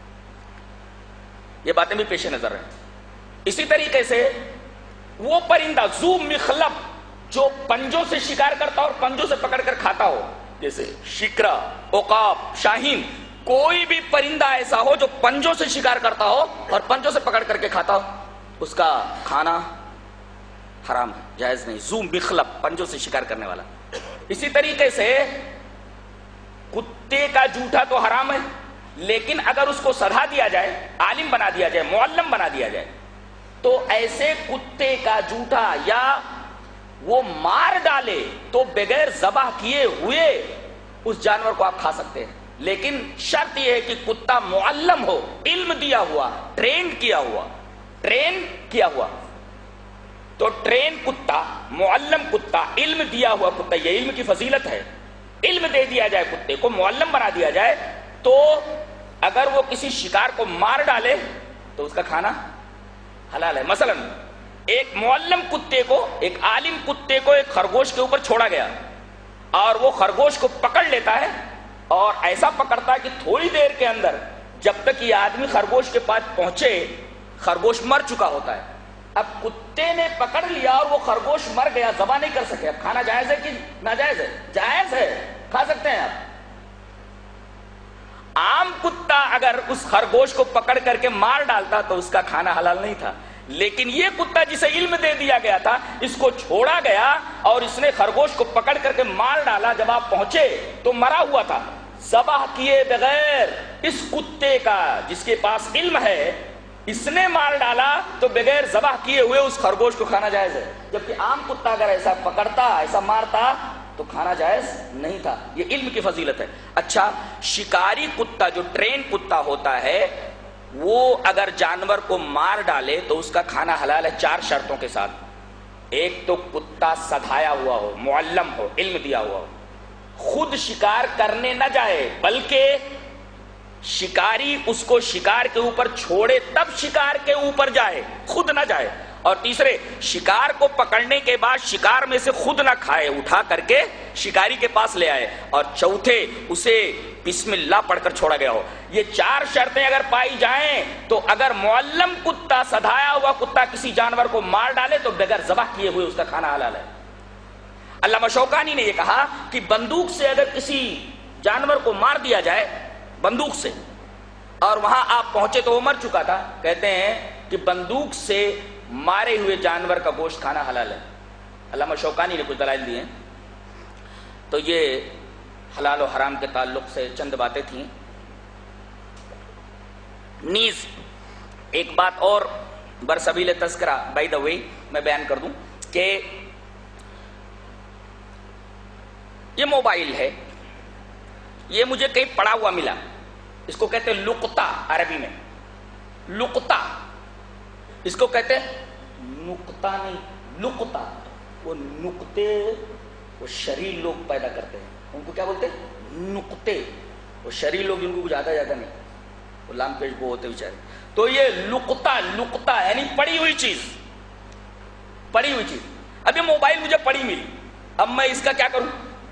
یہ باتیں بھی پیش نظر ہیں. اسی طریقے سے وہ پرندہ ذو مخلب جو پنجوں سے شکار کرتا اور پنجوں سے پکڑ کر کھاتا ہو، جیسے شکرا، عقاب، شاہین، کوئی بھی پرندہ ایسا ہو جو پنجوں سے شکار کرتا ہو اور پنجوں سے پکڑ کر کے کھاتا ہو، اس کا کھانا حرام ہے، جائز نہیں. ذو مخلب پنجوں سے شکار کرنے والا. اسی طریقے سے کتے کا جوٹا تو حرام ہے، لیکن اگر اس کو سدھا دیا جائے، عالم بنا دیا جائے، معلم بنا دیا جائے، تو ایسے کتے کا جوٹا یا وہ مار ڈالے تو بغیر ذبح کیے ہوئے اس جانور کو آپ کھا سکتے ہیں. لیکن شرط یہ ہے کہ کتا معلم ہو، علم دیا ہوا، ٹرینڈ کیا ہوا ٹرین کیا ہوا تو ٹرین کتا، معلم کتا، علم دیا ہوا کتا، یہ علم کی فضیلت ہے. علم دے دیا جائے کتے کو، معلم بنا دیا جائے، تو اگر وہ کسی شکار کو مار ڈالے تو اس کا کھانا حلال ہے. مثلا ایک معلم کتے کو، ایک عالم کتے کو ایک خرگوش کے اوپر چھوڑا گیا اور وہ خرگوش کو پکڑ لیتا ہے اور ایسا پکڑتا ہے کہ تھوڑی دیر کے اندر جب تک یہ آدمی خرگوش کے پاس پہنچے خرگوش مر چکا ہوتا ہے. اب کتے نے پکڑ لیا اور وہ خرگوش مر گیا, ذبح نہیں کر سکے. اب کھانا جائز ہے کہ ناجائز ہے؟ جائز ہے, کھا سکتے ہیں آپ. عام کتا اگر اس خرگوش کو پکڑ کر کے مار ڈالتا تو اس کا کھانا حلال نہیں تھا, لیکن یہ کتا جسے علم دے دیا گیا تھا, اس کو چھوڑا گیا اور اس نے خرگوش کو پکڑ کر کے مار ڈالا. جب آپ پہنچے تو مرا ہوا تھا, ذبح کیے بغیر اس کتے کا جس کے پاس علم ہے اس نے مار ڈالا تو بغیر ذبح کیے ہوئے اس خرگوش کو کھانا جائز ہے. جبکہ عام کتا اگر ایسا پکڑتا, ایسا مارتا تو کھانا جائز نہیں تھا. یہ علم کی فضیلت ہے. اچھا, شکاری کتا جو ٹرین کتا ہوتا ہے وہ اگر جانور کو مار ڈالے تو اس کا کھانا حلال ہے چار شرطوں کے ساتھ. ایک تو کتا سدھایا ہوا ہو, معلم ہو, علم دیا ہوا ہو, خود شکار کرنے نہ جائے بلکہ شکاری اس کو شکار کے اوپر چھوڑے تب شکار کے اوپر جائے, خود نہ جائے. اور تیسرے, شکار کو پکڑنے کے بعد شکار میں سے خود نہ کھائے, اٹھا کر کے شکاری کے پاس لے آئے. اور چوتھے, اسے بسم اللہ پڑھ کر چھوڑا گیا ہو. یہ چار شرطیں اگر پائی جائیں تو اگر معلم کتا, سدھایا ہوا کتا کسی جانور کو مار ڈالے تو بغیر ذبح کیے ہوئے اس کا کھانا حلال ہے. علامہ شوکانی نے یہ کہا کہ بندوق سے اگر کسی جانور کو مار دیا جائے بندوق سے, اور وہاں آپ پہنچے تو وہ مر چکا تھا, کہتے ہیں کہ بندوق سے مارے ہوئے جانور کا گوشت کھانا حلال ہے. علامہ شوکانی نے کچھ دلائل دیے. تو یہ حلال و حرام کے تعلق سے چند باتیں تھیں. نیز ایک بات اور برسبیل تذکرہ بائی دا وے میں بیان کر دوں کہ یہ موبائل ہے, یہ مجھے کہیں پڑا ہوا ملا, اس کو کہتے ہیں لقطہ عربی میں. لقطہ اس کو کہتے ہیں نقطہ نہیں, لقطہ. وہ نقطے وہ شریر لوگ پیدا کرتے ہیں, ان کو کیا بولتے ہیں؟ نقطے. وہ شریر لوگ ان کو کچھ آتا جاتا نہیں, وہ لام پیش وہ ہوتے بیچارے. تو یہ لقطہ, لقطہ یعنی پڑی ہوئی چیز, پڑی ہوئی چیز. اب یہ موبائل مجھے پڑی ملی, اب میں اس کا کیا کروں؟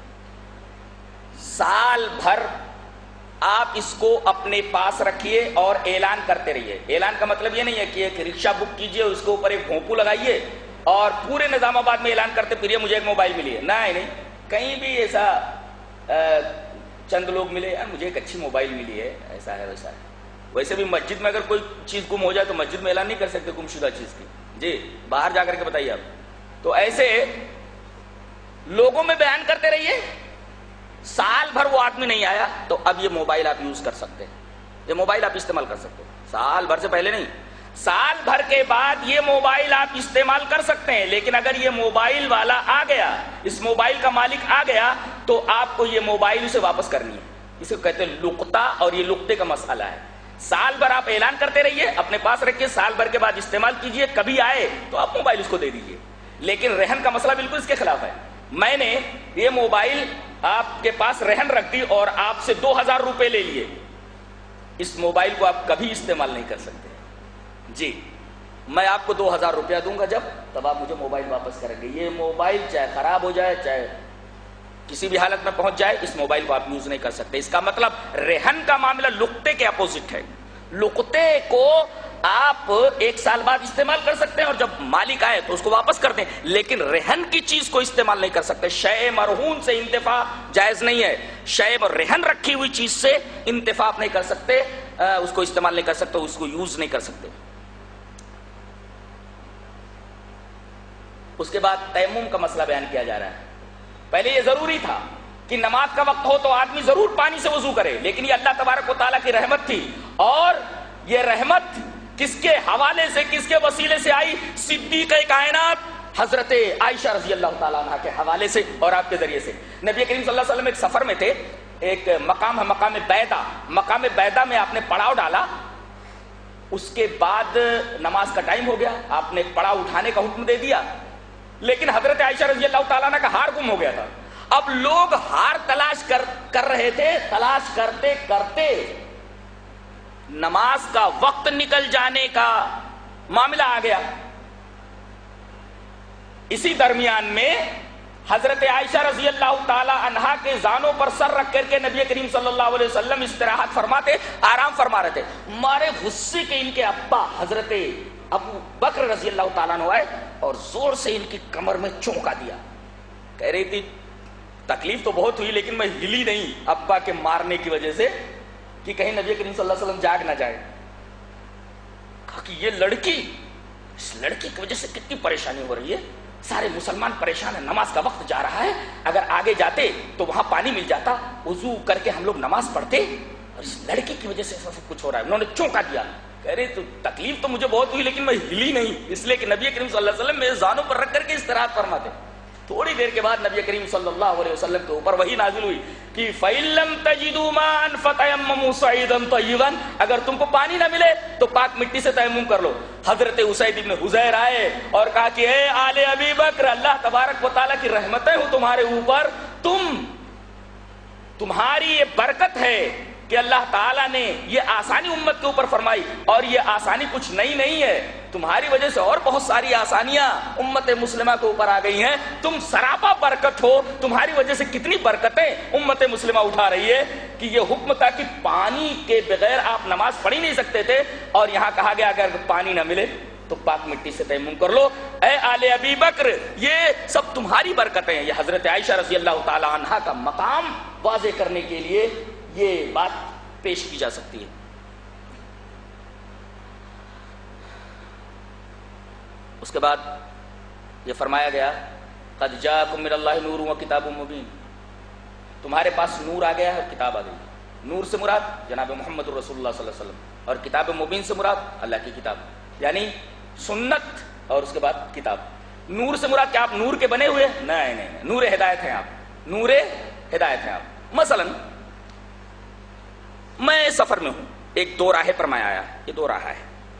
سال بھر آپ اس کو اپنے پاس رکھیے اور اعلان کرتے رہیے. اعلان کا مطلب یہ نہیں ہے کہ ایک رکشہ بک کیجئے, اس کے اوپر ایک بھونپو لگائیے اور پورے نظام آباد میں اعلان کرتے پھریے مجھے ایک موبائل ملی ہے. نہیں نہیں, کہیں بھی ایسا چند لوگ ملے یار مجھے ایک اچھی موبائل ملی ہے, ایسا ہے ویسا ہے. ویسے بھی مسجد میں اگر کوئی چیز گم ہو جائے تو مسجد میں اعلان نہیں کر سکتے گم شدہ چیز کی, جی باہر جا کر کے بتائیے آپ. تو ایسے لوگوں میں بیان کرتے رہیے. سال بھر وہ آدمی نہیں آیا تو اب یہ موبائل آپ یوز کر سکتے ہیں, یہ موبائل آپ استعمال کر سکتے ہیں. سال بھر سے پہلے نہیں, سال بھر کے بعد یہ موبائل آپ استعمال کر سکتے ہیں. لیکن اگر یہ موبائل والا آ گیا, اس موبائل کا مالک آ گیا تو آپ کو یہ موبائل اسے واپس کرنی ہے. اسے کہتے ہیں لقطہ, اور یہ لقطے کا مسئلہ ہے. سال بھر آپ اعلان کرتے رہیے, اپنے پاس رکھیے, سال بھر کے بعد استعمال کیجئے, کبھی آئے تو آپ موبائل اس کو دے دیجئے. لیکن رہن کا مسئلہ بالکل اس کے خلاف ہے. میں نے یہ موبائل آپ کے پاس رہن رکھ دی اور آپ سے دو ہزار روپے لے لیے, اس موبائل کو آپ کبھی استعمال نہیں کر سکتے. جی میں آپ کو دو ہزار روپیہ دوں گا جب, تب آپ مجھے موبائل واپس کریں گے. یہ موبائل چاہے خراب ہو جائے, چاہے کسی بھی حالت میں پہنچ جائے, اس موبائل کو آپ یوز نہیں کر سکتے. اس کا مطلب رہن کا معاملہ لقطے کے اپوزٹ ہے. لقطے کو آپ ایک سال بعد استعمال کر سکتے ہیں اور جب مالک آئے تو اس کو واپس کر دیں, لیکن رہن کی چیز کو استعمال نہیں کر سکتے. شے مرہون سے انتفاع جائز نہیں ہے. شے رہن رکھی ہوئی چیز سے انتفاع نہیں کر سکتے, اس کو استعمال نہیں کر سکتے, اس کو یوز نہیں کر سکتے. اس کے بعد تیمم کا مسئلہ بیان کیا جا رہا ہے. پہلے یہ ضروری تھا کہ نماز کا وقت ہو تو آدمی ضرور پانی سے وضو کرے, لیکن یہ اللہ تبارک و تعالیٰ کی رحمت تھی. اور یہ رحمت کس کے حوالے سے, کس کے وسیلے سے آئی؟ صدیقہ کائنات حضرت عائشہ رضی اللہ تعالیٰ عنہ کے حوالے سے اور آپ کے ذریعے سے. نبی کریم صلی اللہ علیہ وسلم ایک سفر میں تھے, ایک مقام ہے مقام بیدا, مقام بیدا میں آپ نے پڑاؤ ڈالا, اس کے بعد نماز کا ٹائم ہو گیا, آپ نے پڑاؤ اٹھانے کا حکم دے دیا, لیکن حضرت عائشہ رضی اللہ تعالیٰ عنہ کا ہار گم ہو گیا تھا. اب لوگ ہار تلاش کر کر رہے تھے, تلاش کرتے کرتے نماز کا وقت نکل جانے کا معاملہ آ گیا. اسی درمیان میں حضرت عائشہ رضی اللہ تعالی عنہا کے زانوں پر سر رکھ کر کے نبی کریم صلی اللہ علیہ وسلم استراحت فرماتے، آرام فرما رہے تھے. مارے غصے کے ان کے ابا حضرت ابو بکر رضی اللہ تعالیٰ عنہ آئے اور زور سے ان کی کمر میں چونکا دیا. کہہ رہی تھی تکلیف تو بہت ہوئی لیکن میں ہلی نہیں ابا کے مارنے کی وجہ سے کہ کہیں نبی کریم صلی اللہ علیہ وسلم جاگ نہ جائے. کہا کہ یہ لڑکی، اس لڑکی کی وجہ سے کتنی پریشانی ہو رہی ہے، سارے مسلمان پریشان ہیں، نماز کا وقت جا رہا ہے، اگر آگے جاتے تو وہاں پانی مل جاتا، وضو کر کے ہم لوگ نماز پڑھتے، اور اس لڑکی کی وجہ سے سب کچھ ہو رہا ہے. انہوں نے چونکا دیا. کہہ رہے تو تکلیف تو مجھے بہت ہوئی لیکن میں ہلی نہیں، اس لیے کہ نبی کریم صلی اللہ علیہ وسلم میرے زانوں پر رکھ کر کے استراحت فرماتے. تھوڑی دیر کے بعد نبی کریم صلی اللہ علیہ وسلم کے اوپر وحی نازل ہوئی کہ فَإِن لَّمْ تَجِدُوا مَاءً فَتَيَمَّمُوا صَعِيدًا طَيِّبًا، اگر تم کو پانی نہ ملے تو پاک مٹی سے تیمم کر لو. حضرت اسید ابن حضیر آئے اور کہا کہ اے آل ابی بکر، اللہ تبارک و تعالیٰ کی رحمتیں ہوں تمہارے اوپر، تم تمہاری یہ برکت ہے کہ اللہ تعالیٰ نے یہ آسانی امت کے اوپر فرمائی، اور یہ آسانی کچھ نئی نہیں ہے، تمہاری وجہ سے اور بہت ساری آسانیاں امت مسلمہ کے اوپر آ گئی ہیں، تم سراپا برکت ہو، تمہاری وجہ سے کتنی برکتیں امت مسلمہ اٹھا رہی ہے. کہ یہ حکم تھا کہ پانی کے بغیر آپ نماز پڑھ ہی نہیں سکتے تھے، اور یہاں کہا گیا اگر پانی نہ ملے تو پاک مٹی سے تیمم کر لو. اے آل ابی بکر، یہ سب تمہاری برکتیں ہیں. یہ حضرت عائشہ رضی اللہ تعالی عنہا کا مقام واضح کرنے کے لیے یہ بات پیش کی جا سکتی ہے. اس کے بعد یہ فرمایا گیا قد جاءکم من اللہ نور و کتاب مبین، تمہارے پاس نور آ گیا ہے اور کتاب آ گئی. نور سے مراد جناب محمد رسول اللہ صلی اللہ علیہ وسلم، اور کتاب مبین سے مراد اللہ کی کتاب، یعنی سنت اور اس کے بعد کتاب. نور سے مراد کیا آپ نور کے بنے ہوئے؟ نہیں نہیں نہیں، نور ہدایت ہیں آپ، نور ہدایت ہیں آپ. مثلا میں سفر میں ہوں، ایک دو راہیں پر میں آیا، یہ دو راہ ہے،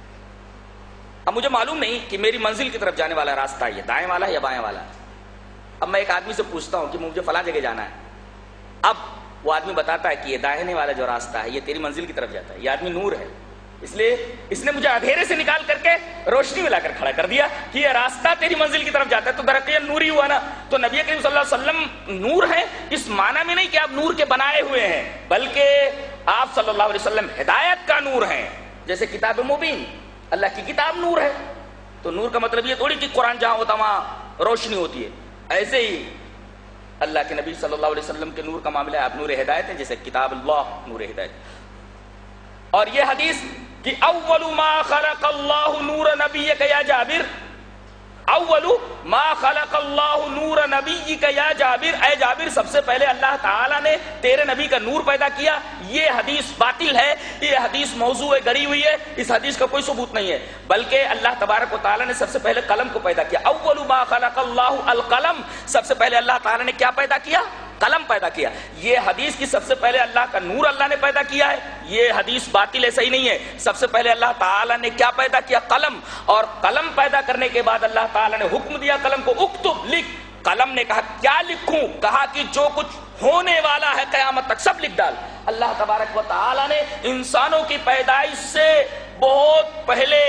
اب مجھے معلوم نہیں کہ میری منزل کی طرف جانے والا راستہ یہ دائیں والا ہے یا بائیں والا ہے. اب میں ایک آدمی سے پوچھتا ہوں کہ مجھے فلاں جگہ جانا ہے، اب وہ آدمی بتاتا ہے کہ یہ دائیں والا جو راستہ ہے یہ تیری منزل کی طرف جاتا ہے. یہ آدمی نور ہے، اس لیے اس نے مجھے اندھیرے سے نکال کر کے روشنی میں لا کر کھڑا کر دیا کہ یہ راستہ تیری منزل کی طرف جاتا ہے، تو درقیقاً نور ہی ہوا نا. تو نبی کریم صلی اللہ علیہ وسلم نور ہیں اس معنی میں نہیں کہ آپ نور کے بنائے ہوئے ہیں، بلکہ آپ صلی اللہ علیہ وسلم ہدایت کا نور ہیں. جیسے کتاب مبین، اللہ کی کتاب نور ہے، تو نور کا مطلب یہ تھوڑی کہ قرآن جہاں ہوتا وہاں روشنی ہوتی ہے. ایسے ہی اللہ کے نبی صلی اللہ علیہ وسلم کے نور کا معاملہ ہے، آپ نور ہدایت ہیں، جیسے کتاب اللہ نور ہدایت. اور یہ حدیث کہ اول ما خلق اللہ نور نبیک یا جابر، اول ما خلق اللہ نور نبیک یا جابر، اے جابر سب سے پہلے اللہ تعالیٰ نے تیرے نبی کا نور پیدا کیا. یہ حدیث باطل ہے، یہ حدیث موضوع ہے، گڑی ہوئی ہے، اس حدیث کا کوئی ثبوت نہیں ہے. بلکہ اللہ تبارک و تعالیٰ نے سب سے پہلے قلم کو پیدا کیا. اول ما خلق اللہ القلم، سب سے پہلے اللہ تعالیٰ نے کیا پیدا کیا؟ قلم پیدا کیا. یہ حدیث کی سب سے پہلے اللہ کا نور اللہ نے پیدا کیا ہے، یہ حدیث باطل ہے، صحیح نہیں ہے. سب سے پہلے اللہ تعالیٰ نے کیا پیدا کیا؟ قلم. اور قلم پیدا کرنے کے بعد اللہ تعالیٰ نے حکم دیا قلم کو اکتب، لکھ. قلم نے کہا کیا لکھوں؟ کہا کہ جو کچھ ہونے والا ہے قیامت تک سب لکھ ڈال. اللہ تبارک و تعالیٰ نے انسانوں کی پیدائش سے بہت پہلے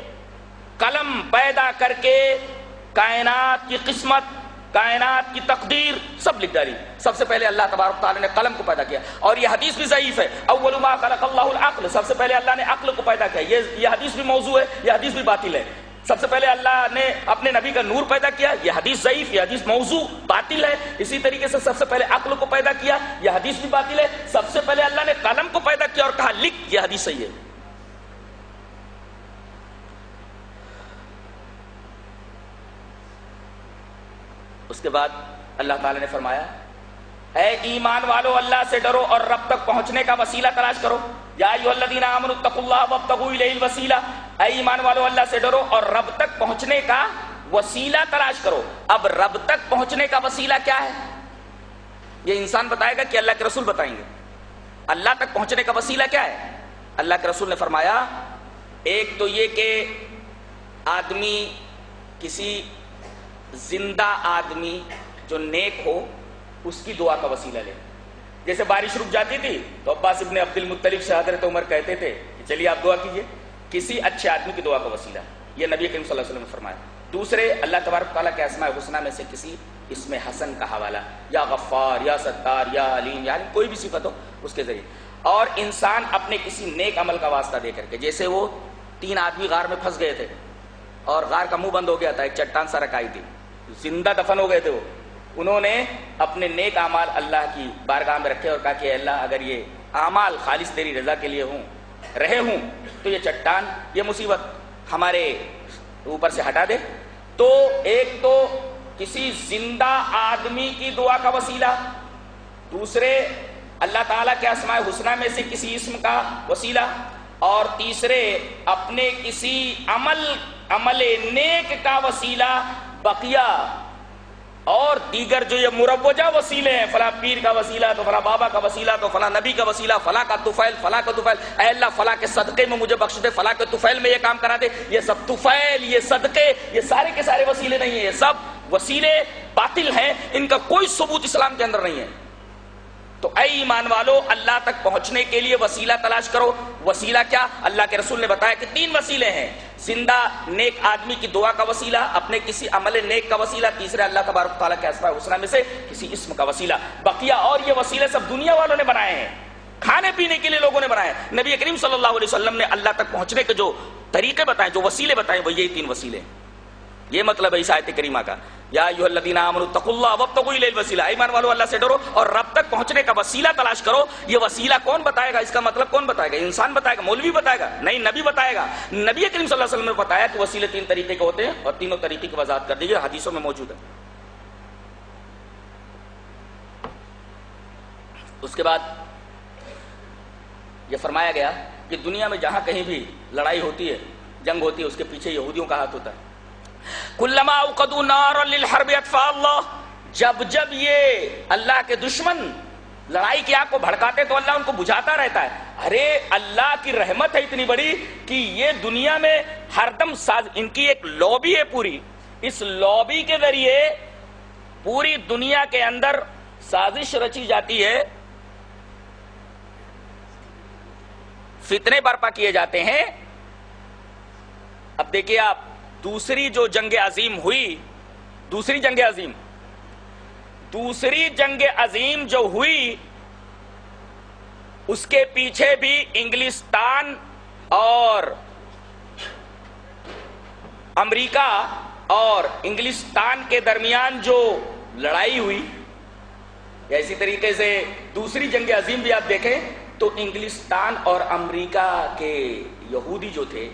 قلم پیدا کر کے کائنات کی قسمت، کائنات کی تقدیر سب لکھ ڈالی. سب سے پہلے اللہ تبارک تعالیٰ نے قلم کو پیدا کیا. اور یہ حدیث بھی ضعیف ہے. اول ما خلق اللہ العقل، سب سے پہلے اللہ نے عقل کو پیدا کیا. یہ یہ حدیث بھی موضوع ہے، یہ حدیث بھی باطل ہے. سب سے پہلے اللہ نے اپنے نبی کا نور پیدا کیا، یہ حدیث ضعیف، یہ حدیث موضوع باطل ہے. اسی طریقے سے سب سے پہلے عقل کو پیدا کیا، یہ حدیث بھی باطل ہے. سب سے پہلے اللہ نے قلم کو پیدا کیا اور کہا لکھ، یہ حدیث صحیح ہے. اس کے بعد اللہ تعالیٰ نے فرمایا اے ایمان والو اللہ سے ڈرو اور رب تک پہنچنے کا وسیلہ تلاش کرو. یا ایھا الذین آمنوا اتقوا اللہ وابتغوا الیہ الوسیلہ، اے ایمان والو اللہ سے ڈرو اور رب تک پہنچنے کا وسیلہ تلاش کرو. اب رب تک پہنچنے کا وسیلہ کیا ہے؟ یہ انسان بتائے گا کہ اللہ کے رسول بتائیں گے. اللہ تک پہنچنے کا وسیلہ کیا ہے؟ اللہ کے رسول نے فرمایا ایک تو یہ کہ آدمی کسی زندہ آدمی جو نیک ہو اس کی دعا کا وسیلہ لے. جیسے بارش رک جاتی تھی تو عباس ابن عبد المطلب سے حضرت عمر کہتے تھے کہ چلیے آپ دعا کیجئے. کسی اچھے آدمی کی دعا کا وسیلہ، یہ نبی کریم صلی اللہ علیہ وسلم نے فرمایا. دوسرے اللہ تبارک تعالیٰ کے اسماء الحسنہ میں سے کسی اسم حسن کا حوالہ، یا غفار یا ستار یا علیم، یعنی کوئی بھی صفت ہو اس کے ذریعے. اور انسان اپنے کسی نیک عمل کا واسطہ دے کر کے، جیسے وہ تین آدمی غار میں پھنس گئے تھے اور غار کا منہ بند ہو گیا تھا، ایک چٹان سا رکھائی تھی، زندہ دفن ہو گئے تھے وہ. انہوں نے اپنے نیک اعمال اللہ کی بارگاہ میں رکھے اور کہا کہ اللہ اگر یہ اعمال خالص تیری رضا کے لیے ہوں رہے ہوں تو یہ چٹان، یہ مصیبت ہمارے اوپر سے ہٹا دے. تو ایک تو کسی زندہ آدمی کی دعا کا وسیلہ، دوسرے اللہ تعالیٰ کے اسماء الحسنہ میں سے کسی اسم کا وسیلہ، اور تیسرے اپنے کسی عمل عمل نیک کا وسیلہ. بقیہ اور دیگر جو یہ مروجہ وسیلے ہیں، فلاں پیر کا وسیلہ تو فلاں بابا کا وسیلہ تو فلاں نبی کا وسیلہ، فلاں کا طفیل فلاں کا طفیل، اے اللہ فلاں کے صدقے میں مجھے بخش دے، فلاں کے طفیل میں یہ کام کرا دے، یہ سب طفیل، یہ صدقے، یہ سارے کے سارے وسیلے نہیں ہیں، یہ سب وسیلے باطل ہیں، ان کا کوئی ثبوت اسلام کے اندر نہیں ہے. تو اے ایمان والو، اللہ تک پہنچنے کے لیے وسیلہ تلاش کرو. وسیلہ کیا؟ اللہ کے رسول نے بتایا کہ تین وسیلے ہیں: زندہ نیک آدمی کی دعا کا وسیلہ، اپنے کسی عمل نیک کا وسیلہ، تیسرے اللہ تبارک تعالیٰ کے اسماء الحسنہ میں سے کسی اسم کا وسیلہ. بقیہ اور یہ وسیلے سب دنیا والوں نے بنائے ہیں، کھانے پینے کے لیے لوگوں نے بنائے ہیں. نبی کریم صلی اللہ علیہ وسلم نے اللہ تک پہنچنے کے جو طریقے بتائے، جو وسیلے بتائے، وہ یہی تین وسیلے ہیں. یہ مطلب ہے اس آیت کریمہ کا، یا ایھا الذین آمنوا اتقوا اللہ وابتغوا الیہ الوسیلہ. ایمان والو اللہ سے ڈرو اور رب تک پہنچنے کا وسیلہ تلاش کرو. یہ وسیلہ کون بتائے گا؟ اس کا مطلب کون بتائے گا؟ انسان بتائے گا؟ مولوی بتائے گا؟ نہیں، نبی بتائے گا. نبی کریم صلی اللہ علیہ وسلم نے بتایا کہ وسیلے تین طریقے کے ہوتے ہیں اور تینوں طریقے کی وضاحت کر دی ہے، حدیثوں میں موجود ہے. اس کے بعد یہ فرمایا گیا کہ دنیا میں جہاں کہیں بھی لڑائی ہوتی ہے، جنگ ہوتی ہے، اس کے پیچھے یہودیوں کا ہاتھ ہوتا ہے. کلما اوقدوا نارا للحرب اطفاء اللہ، جب جب یہ اللہ کے دشمن لڑائی کی آگ کو بھڑکاتے تو اللہ ان کو بجھاتا رہتا ہے. ارے اللہ کی رحمت ہے اتنی بڑی کہ یہ دنیا میں ہر دم ساز، ان کی ایک لابی ہے پوری، اس لابی کے ذریعے پوری دنیا کے اندر سازش رچی جاتی ہے، فتنے برپا کیے جاتے ہیں. اب دیکھیے آپ، دوسری جو جنگ عظیم ہوئی، دوسری جنگ عظیم دوسری جنگ عظیم جو ہوئی اس کے پیچھے بھی انگلستان اور امریکہ اور انگلستان کے درمیان جو لڑائی ہوئی، اسی طریقے سے دوسری جنگ عظیم بھی آپ دیکھیں تو انگلستان اور امریکہ کے یہودی جو تھے،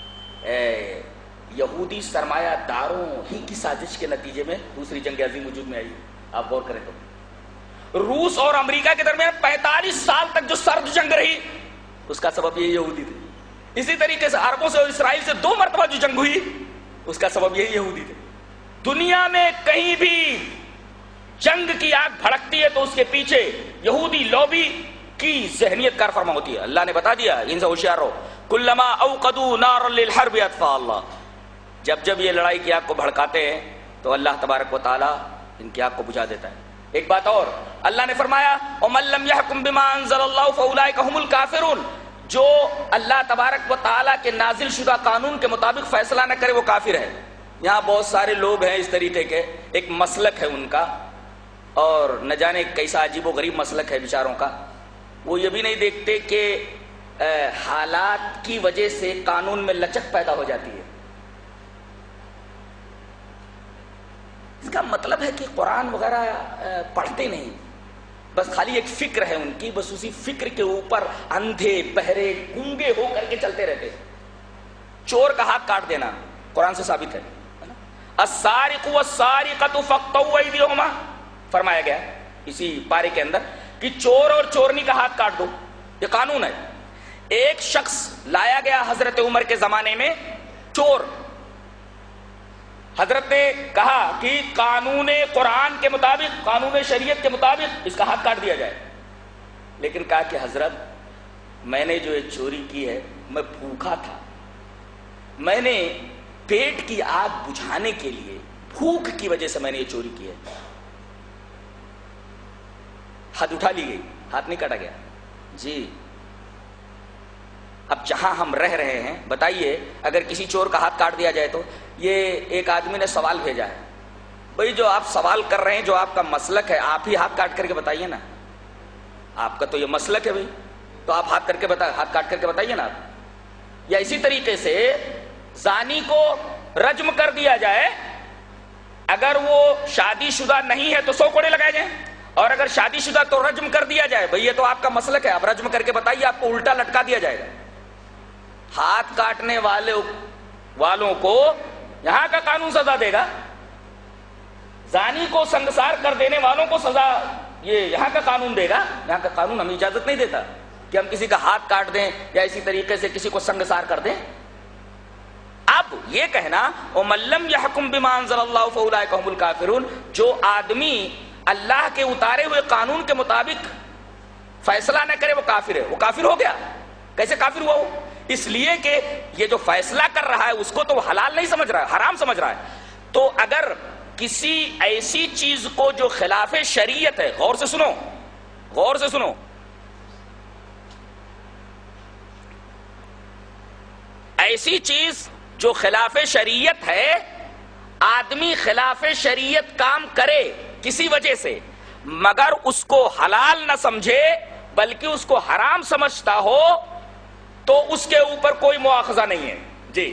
یہودی سرمایہ داروں ہی کی سازش کے نتیجے میں دوسری جنگ عظیم وجود میں آئی. آپ غور کریں تو روس اور امریکہ کے درمیان پینتالیس سال تک جو سرد جنگ رہی، اس کا سبب یہ یہودی تھے. اسی طریقے سے عربوں سے اور اسرائیل سے دو مرتبہ جو جنگ ہوئی، اس کا سبب یہی یہودی تھے. دنیا میں کہیں بھی جنگ کی آگ بھڑکتی ہے تو اس کے پیچھے یہودی لوبی کی ذہنیت کار فرما ہوتی ہے. اللہ نے بتا دیا، ان سے ہوشیار رہو. کلما اوقدوا نارا للحرب اطفاء اللہ، جب جب یہ لڑائی کی آگ کو بھڑکاتے ہیں تو اللہ تبارک و تعالی ان کی آگ کو بجھا دیتا ہے. ایک بات اور، اللہ نے فرمایا وَمَن لَّمْ يَحْكُم بِمَا أَنزَلَ اللَّهُ فَأُولَٰئِكَ هُمُ الْكَافِرُونَ، جو اللہ تبارک و تعالی کے نازل شدہ قانون کے مطابق فیصلہ نہ کرے وہ کافر ہے. یہاں بہت سارے لوگ ہیں اس طریقے کے، ایک مسلک ہے ان کا، اور نہ جانے کیسا عجیب و غریب مسلک ہے بیچاروں کا. وہ یہ بھی نہیں دیکھتے کہ حالات کی وجہ سے قانون میں لچک پیدا ہو جاتی ہے. اس کا مطلب ہے کہ قرآن وغیرہ پڑھتے نہیں، بس خالی ایک فکر ہے ان کی، بس اسی فکر کے اوپر اندھے بہرے گونگے ہو کر کے چلتے رہتے. چور کا ہاتھ کاٹ دینا قرآن سے ثابت ہے. السارق والسارقۃ فاقطعوا ایدیہما، فرمایا گیا اسی پارے کے اندر کہ چور اور چورنی کا ہاتھ کاٹ دو، یہ قانون ہے. ایک شخص لایا گیا حضرت عمر کے زمانے میں، چور. حضرت نے کہا کہ قانون قرآن کے مطابق، قانون شریعت کے مطابق اس کا ہاتھ کاٹ دیا جائے. لیکن کہا کہ حضرت میں نے جو یہ چوری کی ہے، میں بھوکا تھا، میں نے پیٹ کی آگ بجھانے کے لیے بھوک کی وجہ سے میں نے یہ چوری کی ہے. حد اٹھا لی گئی، ہاتھ نہیں کاٹا گیا. جی اب جہاں ہم رہ رہے ہیں بتائیے اگر کسی چور کا ہاتھ کاٹ دیا جائے تو یہ ایک آدمی نے سوال بھیجا ہے، بھئی جو آپ سوال کر رہے ہیں، جو آپ کا مسلک ہے، آپ ہی ہاتھ کاٹ کر کے بتائیے نا، آپ کا تو یہ مسلک ہے بھئی، تو آپ ہاتھ کر کے بتا ہاتھ کاٹ کر کے بتائیے نا آپ۔ یا اسی طریقے سے زانی کو رجم کر دیا جائے، اگر وہ شادی شدہ نہیں ہے تو سو کوڑے لگائے جائیں، اور اگر شادی شدہ تو رجم کر دیا جائے۔ بھئی یہ تو آپ کا مسلک ہے، آپ رجم کر کے بتائیے، آپ کو الٹا لٹکا دیا جائے گا۔ ہاتھ کاٹنے والے والوں کو یہاں کا قانون سزا دے گا، زانی کو سنگسار کر دینے والوں کو سزا یہ یہاں کا قانون دے گا۔ یہاں کا قانون ہمیں اجازت نہیں دیتا کہ ہم کسی کا ہاتھ کاٹ دیں یا اسی طریقے سے کسی کو سنگسار کر دیں۔ اب یہ کہنا وَمَن لَّمْ يَحْكُم بِمَا أَنزَلَ اللَّهُ فَأُولَٰئِكَ هُمُ الْكَافِرُونَ، جو آدمی اللہ کے اتارے ہوئے قانون کے مطابق فیصلہ نہ کرے وہ کافر ہے۔ وہ کافر ہو گیا، کیسے کافر ہوا وہ؟ اس لیے کہ یہ جو فیصلہ کر رہا ہے اس کو تو وہ حلال نہیں سمجھ رہا ہے، حرام سمجھ رہا ہے۔ تو اگر کسی ایسی چیز کو جو خلاف شریعت ہے، غور سے سنو غور سے سنو ایسی چیز جو خلاف شریعت ہے، آدمی خلاف شریعت کام کرے کسی وجہ سے مگر اس کو حلال نہ سمجھے بلکہ اس کو حرام سمجھتا ہو تو اس کے اوپر کوئی مواخذہ نہیں ہے۔ جی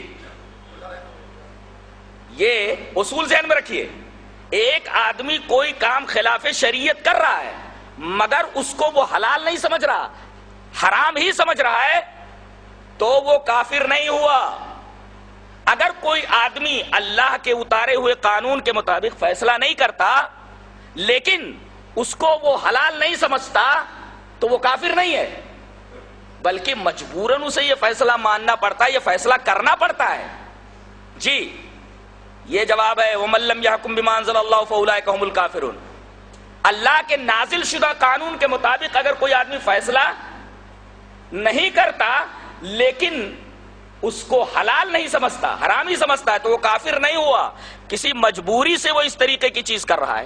یہ اصول ذہن میں رکھیے، ایک آدمی کوئی کام خلاف شریعت کر رہا ہے مگر اس کو وہ حلال نہیں سمجھ رہا، حرام ہی سمجھ رہا ہے، تو وہ کافر نہیں ہوا۔ اگر کوئی آدمی اللہ کے اتارے ہوئے قانون کے مطابق فیصلہ نہیں کرتا لیکن اس کو وہ حلال نہیں سمجھتا تو وہ کافر نہیں ہے، بلکہ مجبوراً اسے یہ فیصلہ ماننا پڑتا ہے، یہ فیصلہ کرنا پڑتا ہے۔ جی یہ جواب ہے وَمَن لَّمْ يَحْكُم بِمَا أَنزَلَ اللَّهُ فَأُولَٰئِكَ هُمُ الْكَافِرُونَ۔ اللہ کے نازل شدہ قانون کے مطابق اگر کوئی آدمی فیصلہ نہیں کرتا لیکن اس کو حلال نہیں سمجھتا، حرام ہی سمجھتا ہے، تو وہ کافر نہیں ہوا، کسی مجبوری سے وہ اس طریقے کی چیز کر رہا ہے۔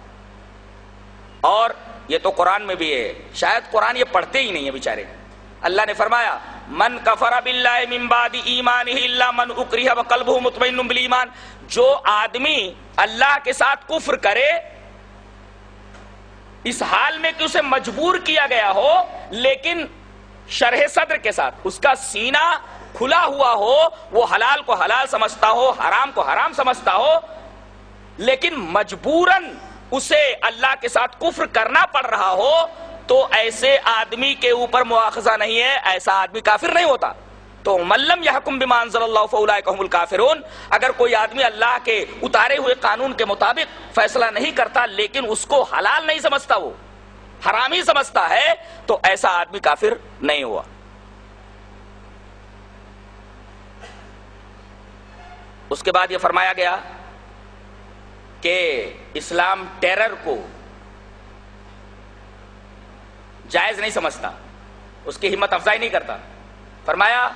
اور یہ تو قرآن میں بھی ہے، شاید قرآن یہ پڑھتے ہی نہیں ہیں بیچارے۔ اللہ نے فرمایا من کفر باللہ من بعد ایمانہ الا من اکرہ وقلبہ مطمئن بالایمان، جو آدمی اللہ کے ساتھ کفر کرے اس حال میں کہ اسے مجبور کیا گیا ہو لیکن شرح صدر کے ساتھ اس کا سینہ کھلا ہوا ہو، وہ حلال کو حلال سمجھتا ہو، حرام کو حرام سمجھتا ہو، لیکن مجبوراً اسے اللہ کے ساتھ کفر کرنا پڑ رہا ہو، تو ایسے آدمی کے اوپر مواخذہ نہیں ہے، ایسا آدمی کافر نہیں ہوتا۔ تو من لم یحکم بما انزل اللہ فاولئک هم الکافرون، اگر کوئی آدمی اللہ کے اتارے ہوئے قانون کے مطابق فیصلہ نہیں کرتا لیکن اس کو حلال نہیں سمجھتا، وہ حرام ہی سمجھتا ہے، تو ایسا آدمی کافر نہیں ہوا۔ اس کے بعد یہ فرمایا گیا کہ اسلام ٹیرر کو جائز نہیں سمجھتا، اس کی ہمت افزائی نہیں کرتا۔ فرمایا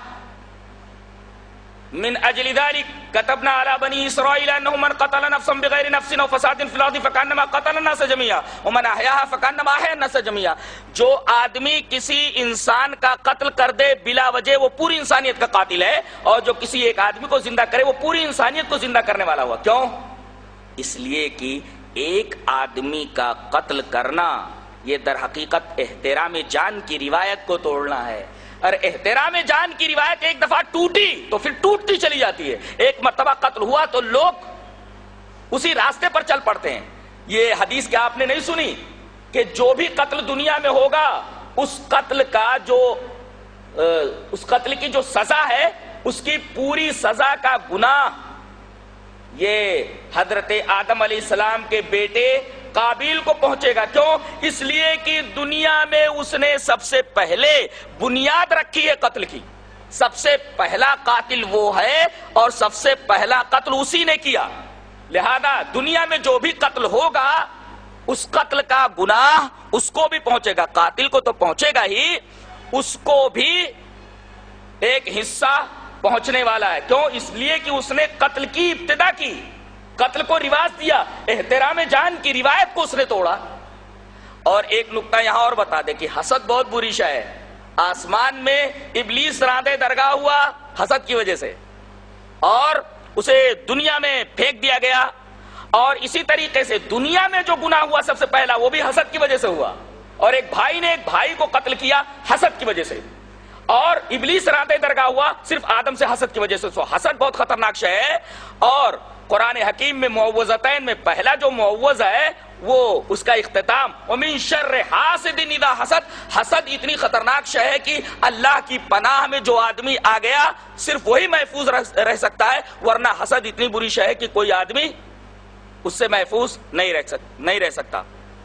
من اجل ذلك كتبنا على بني اسرائيل انه من قتل نفسا بغير نفس او فساد في الارض فكانما قتل الناس جميعا ومن احياها فكانما احيا الناس جميعا، جو آدمی کسی انسان کا قتل کر دے بلا وجہ وہ پوری انسانیت کا قاتل ہے، اور جو کسی ایک آدمی کو زندہ کرے وہ پوری انسانیت کو زندہ کرنے والا ہوا۔ کیوں؟ اس لیے کہ ایک آدمی کا قتل کرنا یہ در حقیقت احترام جان کی روایت کو توڑنا ہے، اور احترام جان کی روایت ایک دفعہ ٹوٹی تو پھر ٹوٹتی چلی جاتی ہے۔ ایک مرتبہ قتل ہوا تو لوگ اسی راستے پر چل پڑتے ہیں۔ یہ حدیث کیا آپ نے نہیں سنی کہ جو بھی قتل دنیا میں ہوگا اس قتل کا جو اس قتل کی جو سزا ہے اس کی پوری سزا کا گناہ یہ حضرت آدم علیہ السلام کے بیٹے قابیل کو پہنچے گا۔ کیوں؟ اس لیے کہ دنیا میں اس نے سب سے پہلے بنیاد رکھی ہے قتل کی، سب سے پہلا قاتل وہ ہے اور سب سے پہلا قتل اسی نے کیا، لہذا دنیا میں جو بھی قتل ہوگا اس قتل کا گناہ اس کو بھی پہنچے گا، قاتل کو تو پہنچے گا ہی، اس کو بھی ایک حصہ پہنچنے والا ہے۔ کیوں؟ اس لیے کہ اس نے قتل کی ابتدا کی، قتل کو رواج دیا، احترام جان کی روایت کو اس نے توڑا۔ اور ایک نکتہ یہاں اور بتا دے کہ حسد بہت بری شے ہے، آسمان میں ابلیس راندے درگاہ ہوا حسد کی وجہ سے، اور اسے دنیا میں پھینک دیا گیا، اور اسی طریقے سے دنیا میں جو گناہ ہوا سب سے پہلا وہ بھی حسد کی وجہ سے ہوا، اور ایک بھائی نے ایک بھائی کو قتل کیا حسد کی وجہ سے، اور ابلیس راندے درگاہ ہوا صرف آدم سے حسد کی وجہ سے۔ سو حسد بہت خطرناک شے ہے، اور قرآن حکیم میں معوذتین میں پہلا جو معوذ ہے وہ اس کا اختتام ومن شر حاسد اذا حسد، حسد اتنی خطرناک شے ہے کہ اللہ کی پناہ میں جو آدمی آ گیا صرف وہی محفوظ رہ سکتا ہے، ورنہ حسد اتنی بری شے ہے کہ کوئی آدمی اس سے محفوظ نہیں رہ سکتا نہیں رہ سکتا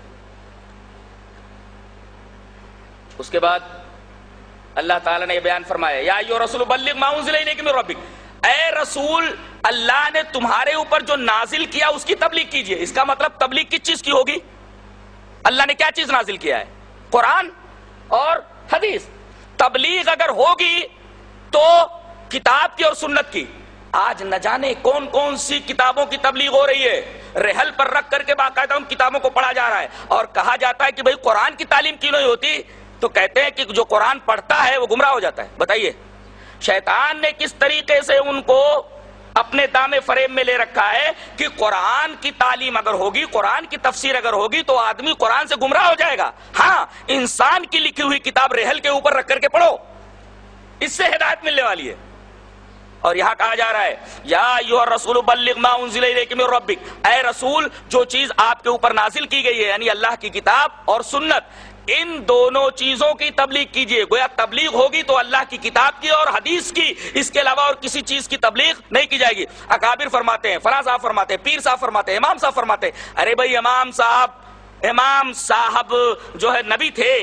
اس کے بعد اللہ تعالیٰ نے یہ بیان فرمایا، یا ایھا الرسول بلغ ما انزل الیک من ربک، اے رسول اللہ نے تمہارے اوپر جو نازل کیا اس کی تبلیغ کیجئے۔ اس کا مطلب تبلیغ کس چیز کی ہوگی؟ اللہ نے کیا چیز نازل کیا ہے؟ قرآن اور حدیث۔ تبلیغ اگر ہوگی تو کتاب کی اور سنت کی۔ آج نہ جانے کون کون سی کتابوں کی تبلیغ ہو رہی ہے، رحل پر رکھ کر کے باقاعدہ ان کتابوں کو پڑھا جا رہا ہے، اور کہا جاتا ہے کہ بھئی قرآن کی تعلیم کیوں نہیں ہوتی؟ تو کہتے ہیں کہ جو قرآن پڑھتا ہے وہ گمراہ ہو جاتا ہے۔ بتائیے شیطان نے کس طریقے سے ان کو اپنے دامے فریب میں لے رکھا ہے کہ قرآن کی تعلیم اگر ہوگی، قرآن کی تفسیر اگر ہوگی تو آدمی قرآن سے گمراہ ہو جائے گا۔ ہاں، انسان کی لکھی ہوئی کتاب رحل کے اوپر رکھ کر کے پڑھو، اس سے ہدایت ملنے والی ہے۔ اور یہاں کہا جا رہا ہے یا ایھا الرسول بلغ ما انزل الیک من ربک، اے رسول جو چیز آپ کے اوپر نازل کی گئی ہے یعنی اللہ کی کتاب اور سنت، ان دونوں چیزوں کی تبلیغ کیجئے۔ گویا تبلیغ ہوگی تو اللہ کی کتاب کی اور حدیث کی، اس کے علاوہ اور کسی چیز کی تبلیغ نہیں کی جائے گی۔ اکابر فرماتے ہیں، فلاں صاحب فرماتے ہیں، پیر صاحب فرماتے ہیں، امام صاحب فرماتے ہیں، ارے بھائی امام صاحب امام صاحب جو ہے نبی تھے،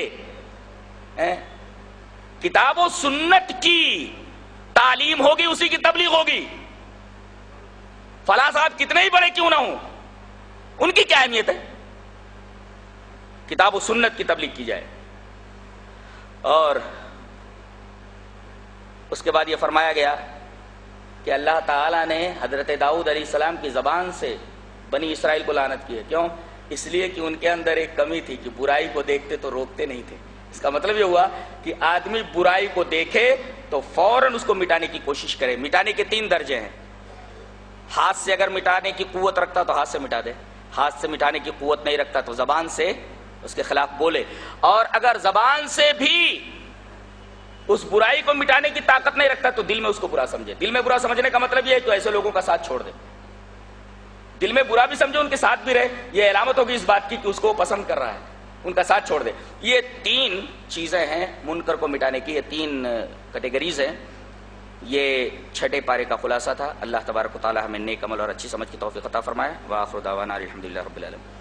کتاب و سنت کی تعلیم ہوگی اسی کی تبلیغ ہوگی۔ فلاں صاحب کتنے ہی بڑے کیوں نہ ہوں، ان کی کیا اہمیت ہے؟ کتاب و سنت کی تبلیغ کی جائے۔ اور اس کے بعد یہ فرمایا گیا کہ اللہ تعالیٰ نے حضرت داؤد علیہ السلام کی زبان سے بنی اسرائیل کو لعنت کی ہے۔ کیوں؟ اس لیے کہ ان کے اندر ایک کمی تھی کہ برائی کو دیکھتے تو روکتے نہیں تھے۔ اس کا مطلب یہ ہوا کہ آدمی برائی کو دیکھے تو فوراً اس کو مٹانے کی کوشش کرے۔ مٹانے کے تین درجے ہیں۔ ہاتھ سے اگر مٹانے کی قوت رکھتا تو ہاتھ سے مٹا دے، ہاتھ سے مٹانے کی قوت نہیں رکھتا تو زبان سے اس کے خلاف بولے، اور اگر زبان سے بھی اس برائی کو مٹانے کی طاقت نہیں رکھتا تو دل میں اس کو برا سمجھے۔ دل میں برا سمجھنے کا مطلب یہ ہے کہ ایسے لوگوں کا ساتھ چھوڑ دے، دل میں برا بھی سمجھے، ان کے ساتھ بھی رہے، یہ علامت ہوگی اس بات کی کہ اس کو پسند کر رہا ہے، ان کا ساتھ چھوڑ دے۔ یہ تین چیزیں ہیں منکر کو مٹانے کی، یہ تین کیٹیگریز ہیں۔ یہ چھٹے پارے کا خلاصہ تھا۔ اللہ تبارک و تعالی ہمیں نیک عمل اور اچھی سمجھ کی توفیق عطا فرمائے۔ وآخر دعوانا الحمدللہ رب العالمین۔